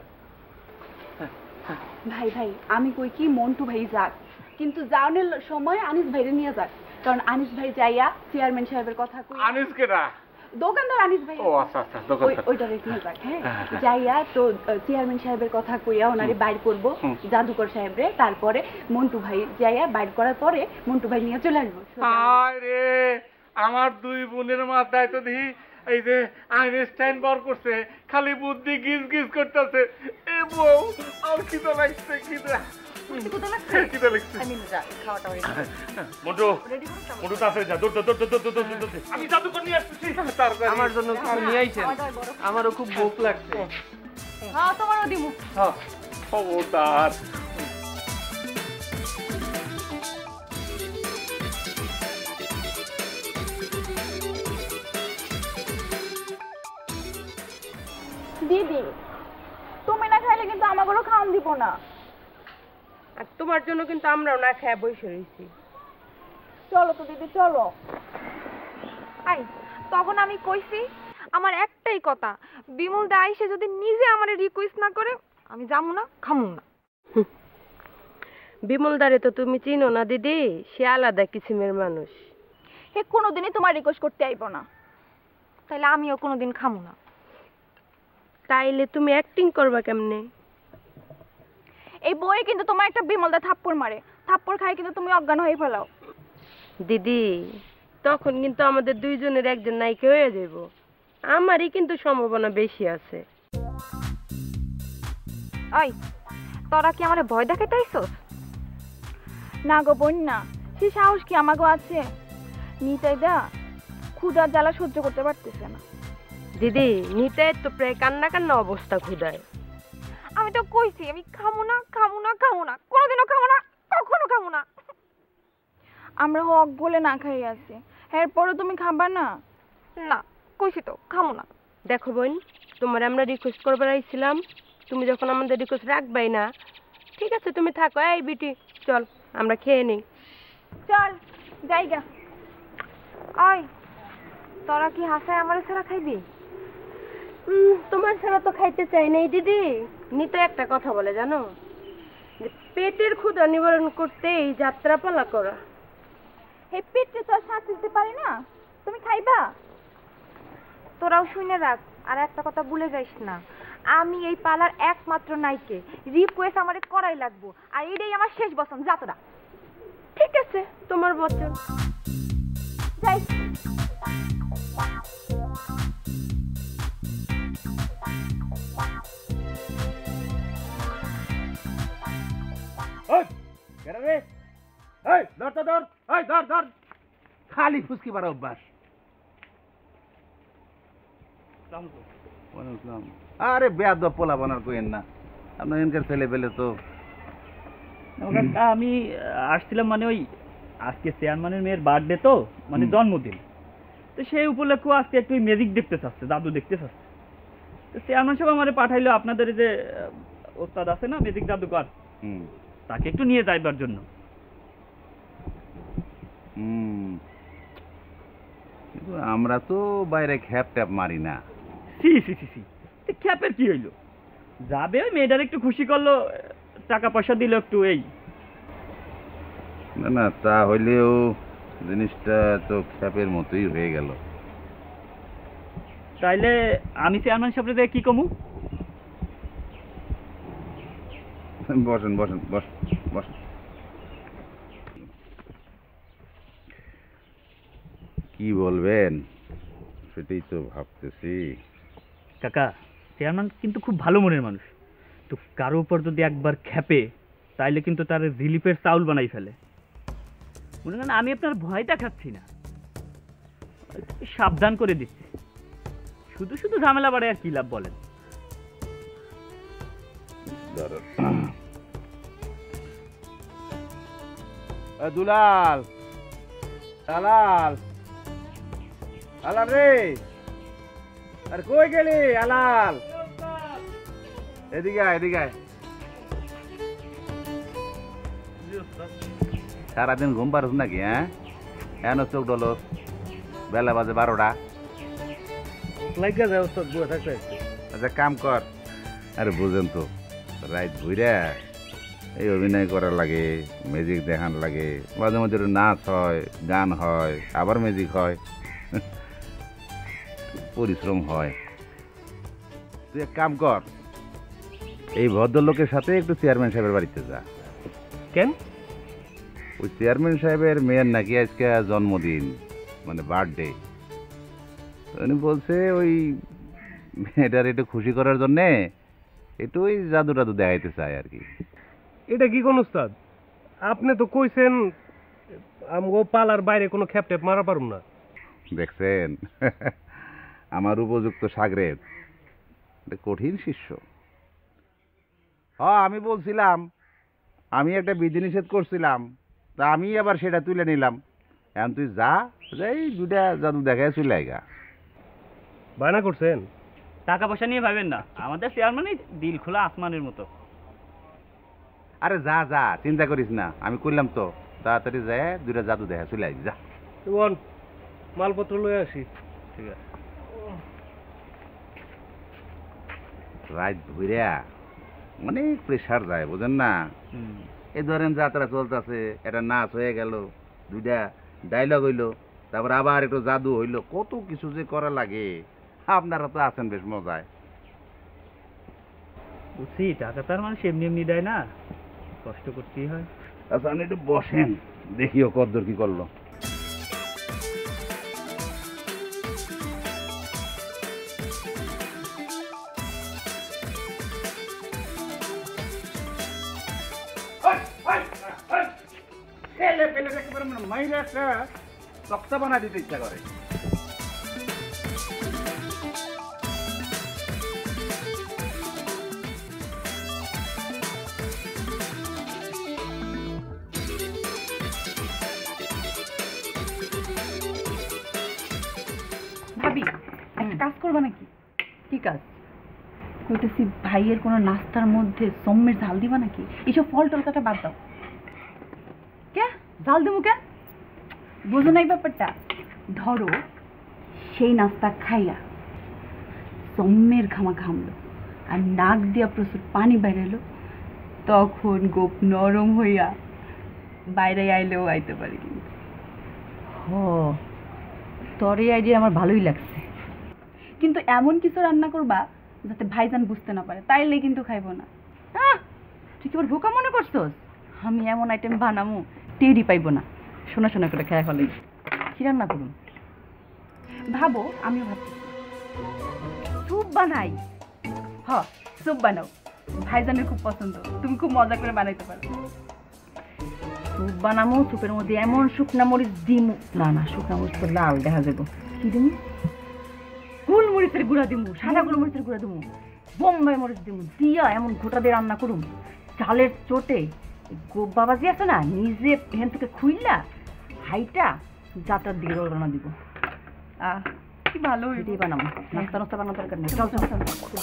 ভাই ভাই আমি কই কি মন্টু ভাই যাক, কিন্তু যাওনের সময় আনিস ভাইরে নিয়ে যাক, কারণ আনিস ভাই যাইয়া চেয়ারম্যান সাহেবের কথা কই। আনিস কেডা? দোকানদার আনিস ভাই। ও আচ্ছা আচ্ছা দোকানদার। ওইটা রেখে যাক। হ্যাঁ যাইয়া তো চেয়ারম্যান সাহেবের কথা কইয়া ওনারে বাইর করব, জাদুকর সাহেবরে। তারপরে মন্টু ভাই যাইয়া বাইর করার পরে মন্টু ভাই নিয়ে চলে আসবো। আরে আমার দুই বোনের মাথায় তো দেখি এই যে আইনস্টাইন বার করছে, খালি বুদ্ধি গিজ গিজ করতেছে। এ বউ আর কি তো লাগছে, কি তো কি তো লাগছে। আমি যা খাওয়াটা হয়ে গেছে। মন্টু মন্টু তাড়াতাড়ি যা, দৌড় দৌড় দৌড় দৌড় দৌড় দৌড়। আমি জাদুকর নিয়ে আসতেছি। আমার জন্য কিছু নিয়ে আইছেন? আমারও খুব ভোক লাগছে। হ্যাঁ তোমারও দিমু। হ্যাঁ খবরদার। দিদি তুমি না খাইলে কিন্তু আমাগুলো খাওয়ান দিব না। আর তোমার জন্য কিন্তু আমরাও না খেয়ে বসে রয়েছি। চলো তো দিদি চলো। আই তখন আমি কইছি আমার একটাই কথা, বিমল দা আইসে যদি নিজে আমারে রিকোয়েস্ট না করে আমি যামু না খামু না। বিমল দারে তো তুমি চিনো না দিদি, সে আলাদা কিসিমের মানুষ। হে কোনোদিনই তোমার রিকোয়েস্ট করতে আইব না। তাইলে আমিও কোনোদিন খামু না। তাইলে তুমি অ্যাক্টিং করবা কেমনে? এই বই কিন্তু তোমার একটা বিমলদা থাপ্পড় মারে, থাপ্পড় খাই কিন্তু তুমি অজ্ঞান হয়ে ফেলাও। দিদি তখন কিন্তু আমাদের দুইজনের একজন নায়িকা হয়ে যাইব। আমারই কিন্তু সম্ভাবনা বেশি আছে। ওই তোরা কি আমারে ভয় দেখাইতে আইছস? না গো বোন না, সে সাহস কি আমাগো আছে? নিতাই দা ক্ষুধার জ্বালা সহ্য করতে পারতেছে না। দিদি নিতাই তো প্রায় কান্না কান্না অবস্থা ক্ষুধায়। আমি তো কইছি আমি খামু না খামু না খামু না, কোনোদিনও খামু না, কখনো খামু না। আমরা হক বলে না খাই আছি, এরপরও তুমি খাবা না? না কইছি তো খামু না। দেখো বোন, তোমার আমরা রিকোয়েস্ট করবার আইছিলাম, তুমি যখন আমাদের রিকোয়েস্ট রাখবাই না, ঠিক আছে তুমি থাকো। এই বিটি চল আমরা খেয়ে নিই। চল জায়গা। ওই তোরা কি হাসায় আমার ছাড়া খাইবি? তোমার ছাড়া তো খাইতে চাই নাই দিদি। নিতে একটা কথা বলে জানো, যে পেটের ক্ষুধা নিবারণ করতে এই যাত্রাপালা করা। এই পেটে তো শ্বাস দিতে পারি না, তুমি খাইবা? তোরাও শুনে রাখ, আর একটা কথা ভুলে যাইস না, আমি এই পালার একমাত্র নায়িকে, রিকোয়েস্ট আমারে করাই লাগবো, আর এটাই আমার শেষ বচন, যাত্রা। ঠিক আছে, তোমার বচন। যাই। খালি ফুসকি পারা অভ্যাস। আরে বেয়াদ পোলা বানার কইেন না, আপনার এনকার ছেলে পেলে তো। আমি আসছিলাম মানে ওই আজকে চেয়ারম্যানের মেয়ের বার্থডে তো, মানে জন্মদিন, তো সেই উপলক্ষে আজকে একটু ম্যাজিক দেখতে চাচ্ছে, জাদু দেখতে চাচ্ছে। তো চেয়ারম্যান সাহেব আমারে পাঠাইলো আপনাদের যে ওস্তাদ আছে না ম্যাজিক জাদুকর, তাকে একটু নিয়ে যাইবার জন্য। কিন্তু আমরা তো বাইরে খ্যাপ ট্যাপ মারি না। সি সি সি সি খ্যাপের কি হইলো, যাবে ওই মেয়েটার একটু খুশি করলো, টাকা পয়সা দিল একটু, এই। না না, তা হইলেও জিনিসটা তো খ্যাপের মতোই হয়ে গেল। তাইলে আমি চেয়ারম্যান সাহেব কি কমু? বসেন বসেন বসেন বসেন। কি বলবেন সেটাই তো ভাবতেছি। কাকা, চেয়ারম্যান কিন্তু খুব ভালো মনের মানুষ, তো কারো উপর যদি একবার খেপে তাইলে কিন্তু তার রিলিফের চাউল বানাই ফেলে। মনে করেন আমি আপনার ভয় দেখাচ্ছি না, সাবধান করে দিচ্ছি। শুধু শুধু ঝামেলা বাড়ে আর কি লাভ বলেন? দুলাল, আলাল, আলাল রে, আর কই গেলি আলাল? এদিকে আয়, এদিকে আয়। সারাদিন ঘুম পারস নাকি? হ্যাঁ, এন চোখ ডলস, বেলা বাজে বারোটা। আচ্ছা কাম কর। আরে বুঝেন তো, রাত ভুইরা এই অভিনয় করার লাগে, ম্যাজিক দেখান লাগে, মাঝে মাঝে নাচ হয়, গান হয়, আবার ম্যাজিক হয়, পরিশ্রম হয়। তুই এক কাম কর, এই ভদ্রলোকের সাথে একটু চেয়ারম্যান সাহেবের বাড়িতে যা। কেন? ওই চেয়ারম্যান সাহেবের মেয়ের নাকি আজকে জন্মদিন, মানে বার্থডে। উনি বলছে ওই মেয়েটার একটু খুশি করার জন্যে একটু ওই জাদু টাদু দেখাইতে চায় আর কি। এটা কি কোন উস্তাদ? আপনি তো কইছেন আমগো পালার বাইরে কোনো খ্যাপ ট্যাপ মারা পারুম না। দেখছেন, আমার উপযুক্ত সাগরেদ, কঠিন শিষ্য। হ্যাঁ, আমি বলছিলাম, আমি একটা বিধিনিষেধ করছিলাম, তা আমি আবার সেটা তুলে নিলাম। এখন তুই যা, এই দুটা জাদু দেখায় চলে আইগা। বায়না করছেন? টাকা পয়সা নিয়ে ভাবেন না, আমাদের চেয়ারম্যানই দিল খোলা আসমানের মতো। আরে যা যা, চিন্তা করিস না, আমি করলাম তো, তাড়াতাড়ি যায় দুটা জাদু দেখা চলে আইস যা। মালপত্র লয়ে আসি। ঠিক আছে। রাত ভুইরা অনেক প্রেশার যায়, বুঝেন না? এই ধরেন যাত্রা চলতেছে, একটা নাচ হয়ে গেল, দুইটা ডায়লগ হইলো, তারপর আবার একটু জাদু হইলো, কত কিছু যে করা লাগে। আপনারা তো আছেন বেশ মজায়। বুঝছি, টাকা তার মানুষ এমনি এমনি দেয় না, কষ্ট করতেই হয়। আচ্ছা আপনি একটু বসেন, দেখিও কদ্দূর কি করলো। মাইরে একটা তক্তা বানা দিতে ইচ্ছা করে। ভাবি, একটা কাজ করবা নাকি? কি কাজ? কইতেছি ভাইয়ের কোনো নাস্তার মধ্যে সম্মের ঝাল দিবা নাকি? এইসব ফল টল কাটা বাদ দাও। কে ঝাল দেবো? কেন বোঝো নাই ব্যাপারটা? ধরো সেই নাস্তা খাইয়া সম্মের ঘামা ঘামলো আর নাক দিয়া প্রচুর পানি বাইরেলো, তখন গোপ নরম হইয়া বাইরে আইলেও আইতে পারি। কিন্তু হ, তোর এই আইডিয়া আমার ভালোই লাগছে, কিন্তু এমন কিছু রান্না করবা যাতে ভাইজান বুঝতে না পারে, তাইলে কিন্তু খাইবো না। আহ, তুই কি ওর বোকা মনে করছস? আমি এমন আইটেম বানামু টেরই পাইবো না। শোনা শোনা করে খেয়ে ফেলাই। কি রান্না করুন ভাবো? আমিও ভাবছি স্যুপ বানাই। হ, স্যুপ বানাও, ভাইজানের খুব পছন্দ, তুমি খুব মজা করে বানাইতে পারো। স্যুপ বানামো, স্যুপের মধ্যে এমন শুকনা মরিচ দিমু, না না শুকনা মরিচ তো লাল দেখা যাবো, কি দিমু? গোলমরিচের গুঁড়া দিমু, সাদা গোলমরিচের গুঁড়া দিমু, বোম্বাই মরিচ দিমু, দিয়া এমন ঘোটা দিয়ে রান্না করুম। চালের চোটে গোপ বাবাজি আছে না, নিজে এখান থেকে খুইলা হাইটা যাত্রার দিকে রওনা দিব। আহ কি ভালো এটাই বানাবো, নাস্তা নাস্তা বানানোর দরকার নেই। চল চল চল।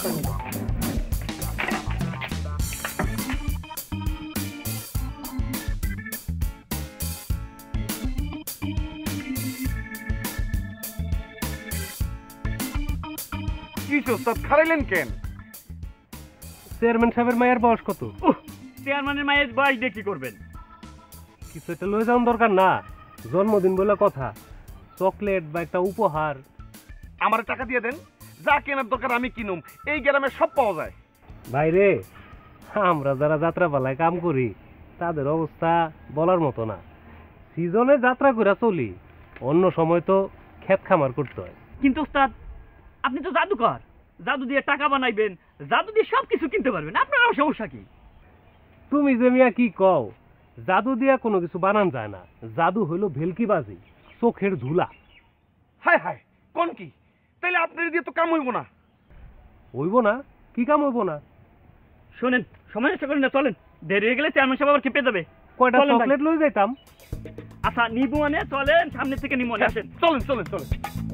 কি ওস্তাদ খারাইলেন কেন? চেয়ারম্যান সাহেবের মায়ের বয়স কত? চেয়ারম্যানের মায়ের বয়স দিয়ে কি করবেন? কিছু একটা লয়ে যাওয়ার দরকার না, জন্মদিন বলে কথা, চকলেট বা একটা উপহার। আমার টাকা দিয়ে দেন, যা কেনার দরকার আমি কিনুম, এই গ্রামে সব পাওয়া যায়। ভাইরে, আমরা যারা যাত্রা পালায় কাম করি তাদের অবস্থা বলার মতো না। সিজনে যাত্রা করে চলি, অন্য সময় তো ক্ষেত খামার করতে হয়। কিন্তু ওস্তাদ আপনি তো জাদুকর, জাদু দিয়ে টাকা বানাইবেন, জাদু দিয়ে সব কিছু কিনতে পারবেন, আপনার সমস্যা কি? তুমি যে মিয়া কি কও, জাদু দিয়া কোনো কিছু বানান যায় না, জাদু হইলো ভেলকিবাজি, চোখের ধুলা। হায় হায়, কোন কি? তাইলে আপনার দিয়ে তো কাম হইব না। হইব না? কি কাম হইব না? শোনেন, সময় নষ্ট করেন না, চলেন, দেরি হয়ে গেলে চেয়ারম্যান সাহেব আবার খেপে যাবে। কয়টা চকলেট লই যাইতাম। আচ্ছা নিবু মানে চলেন, সামনে থেকে নিবো, আসেন। চলেন চলেন চলেন।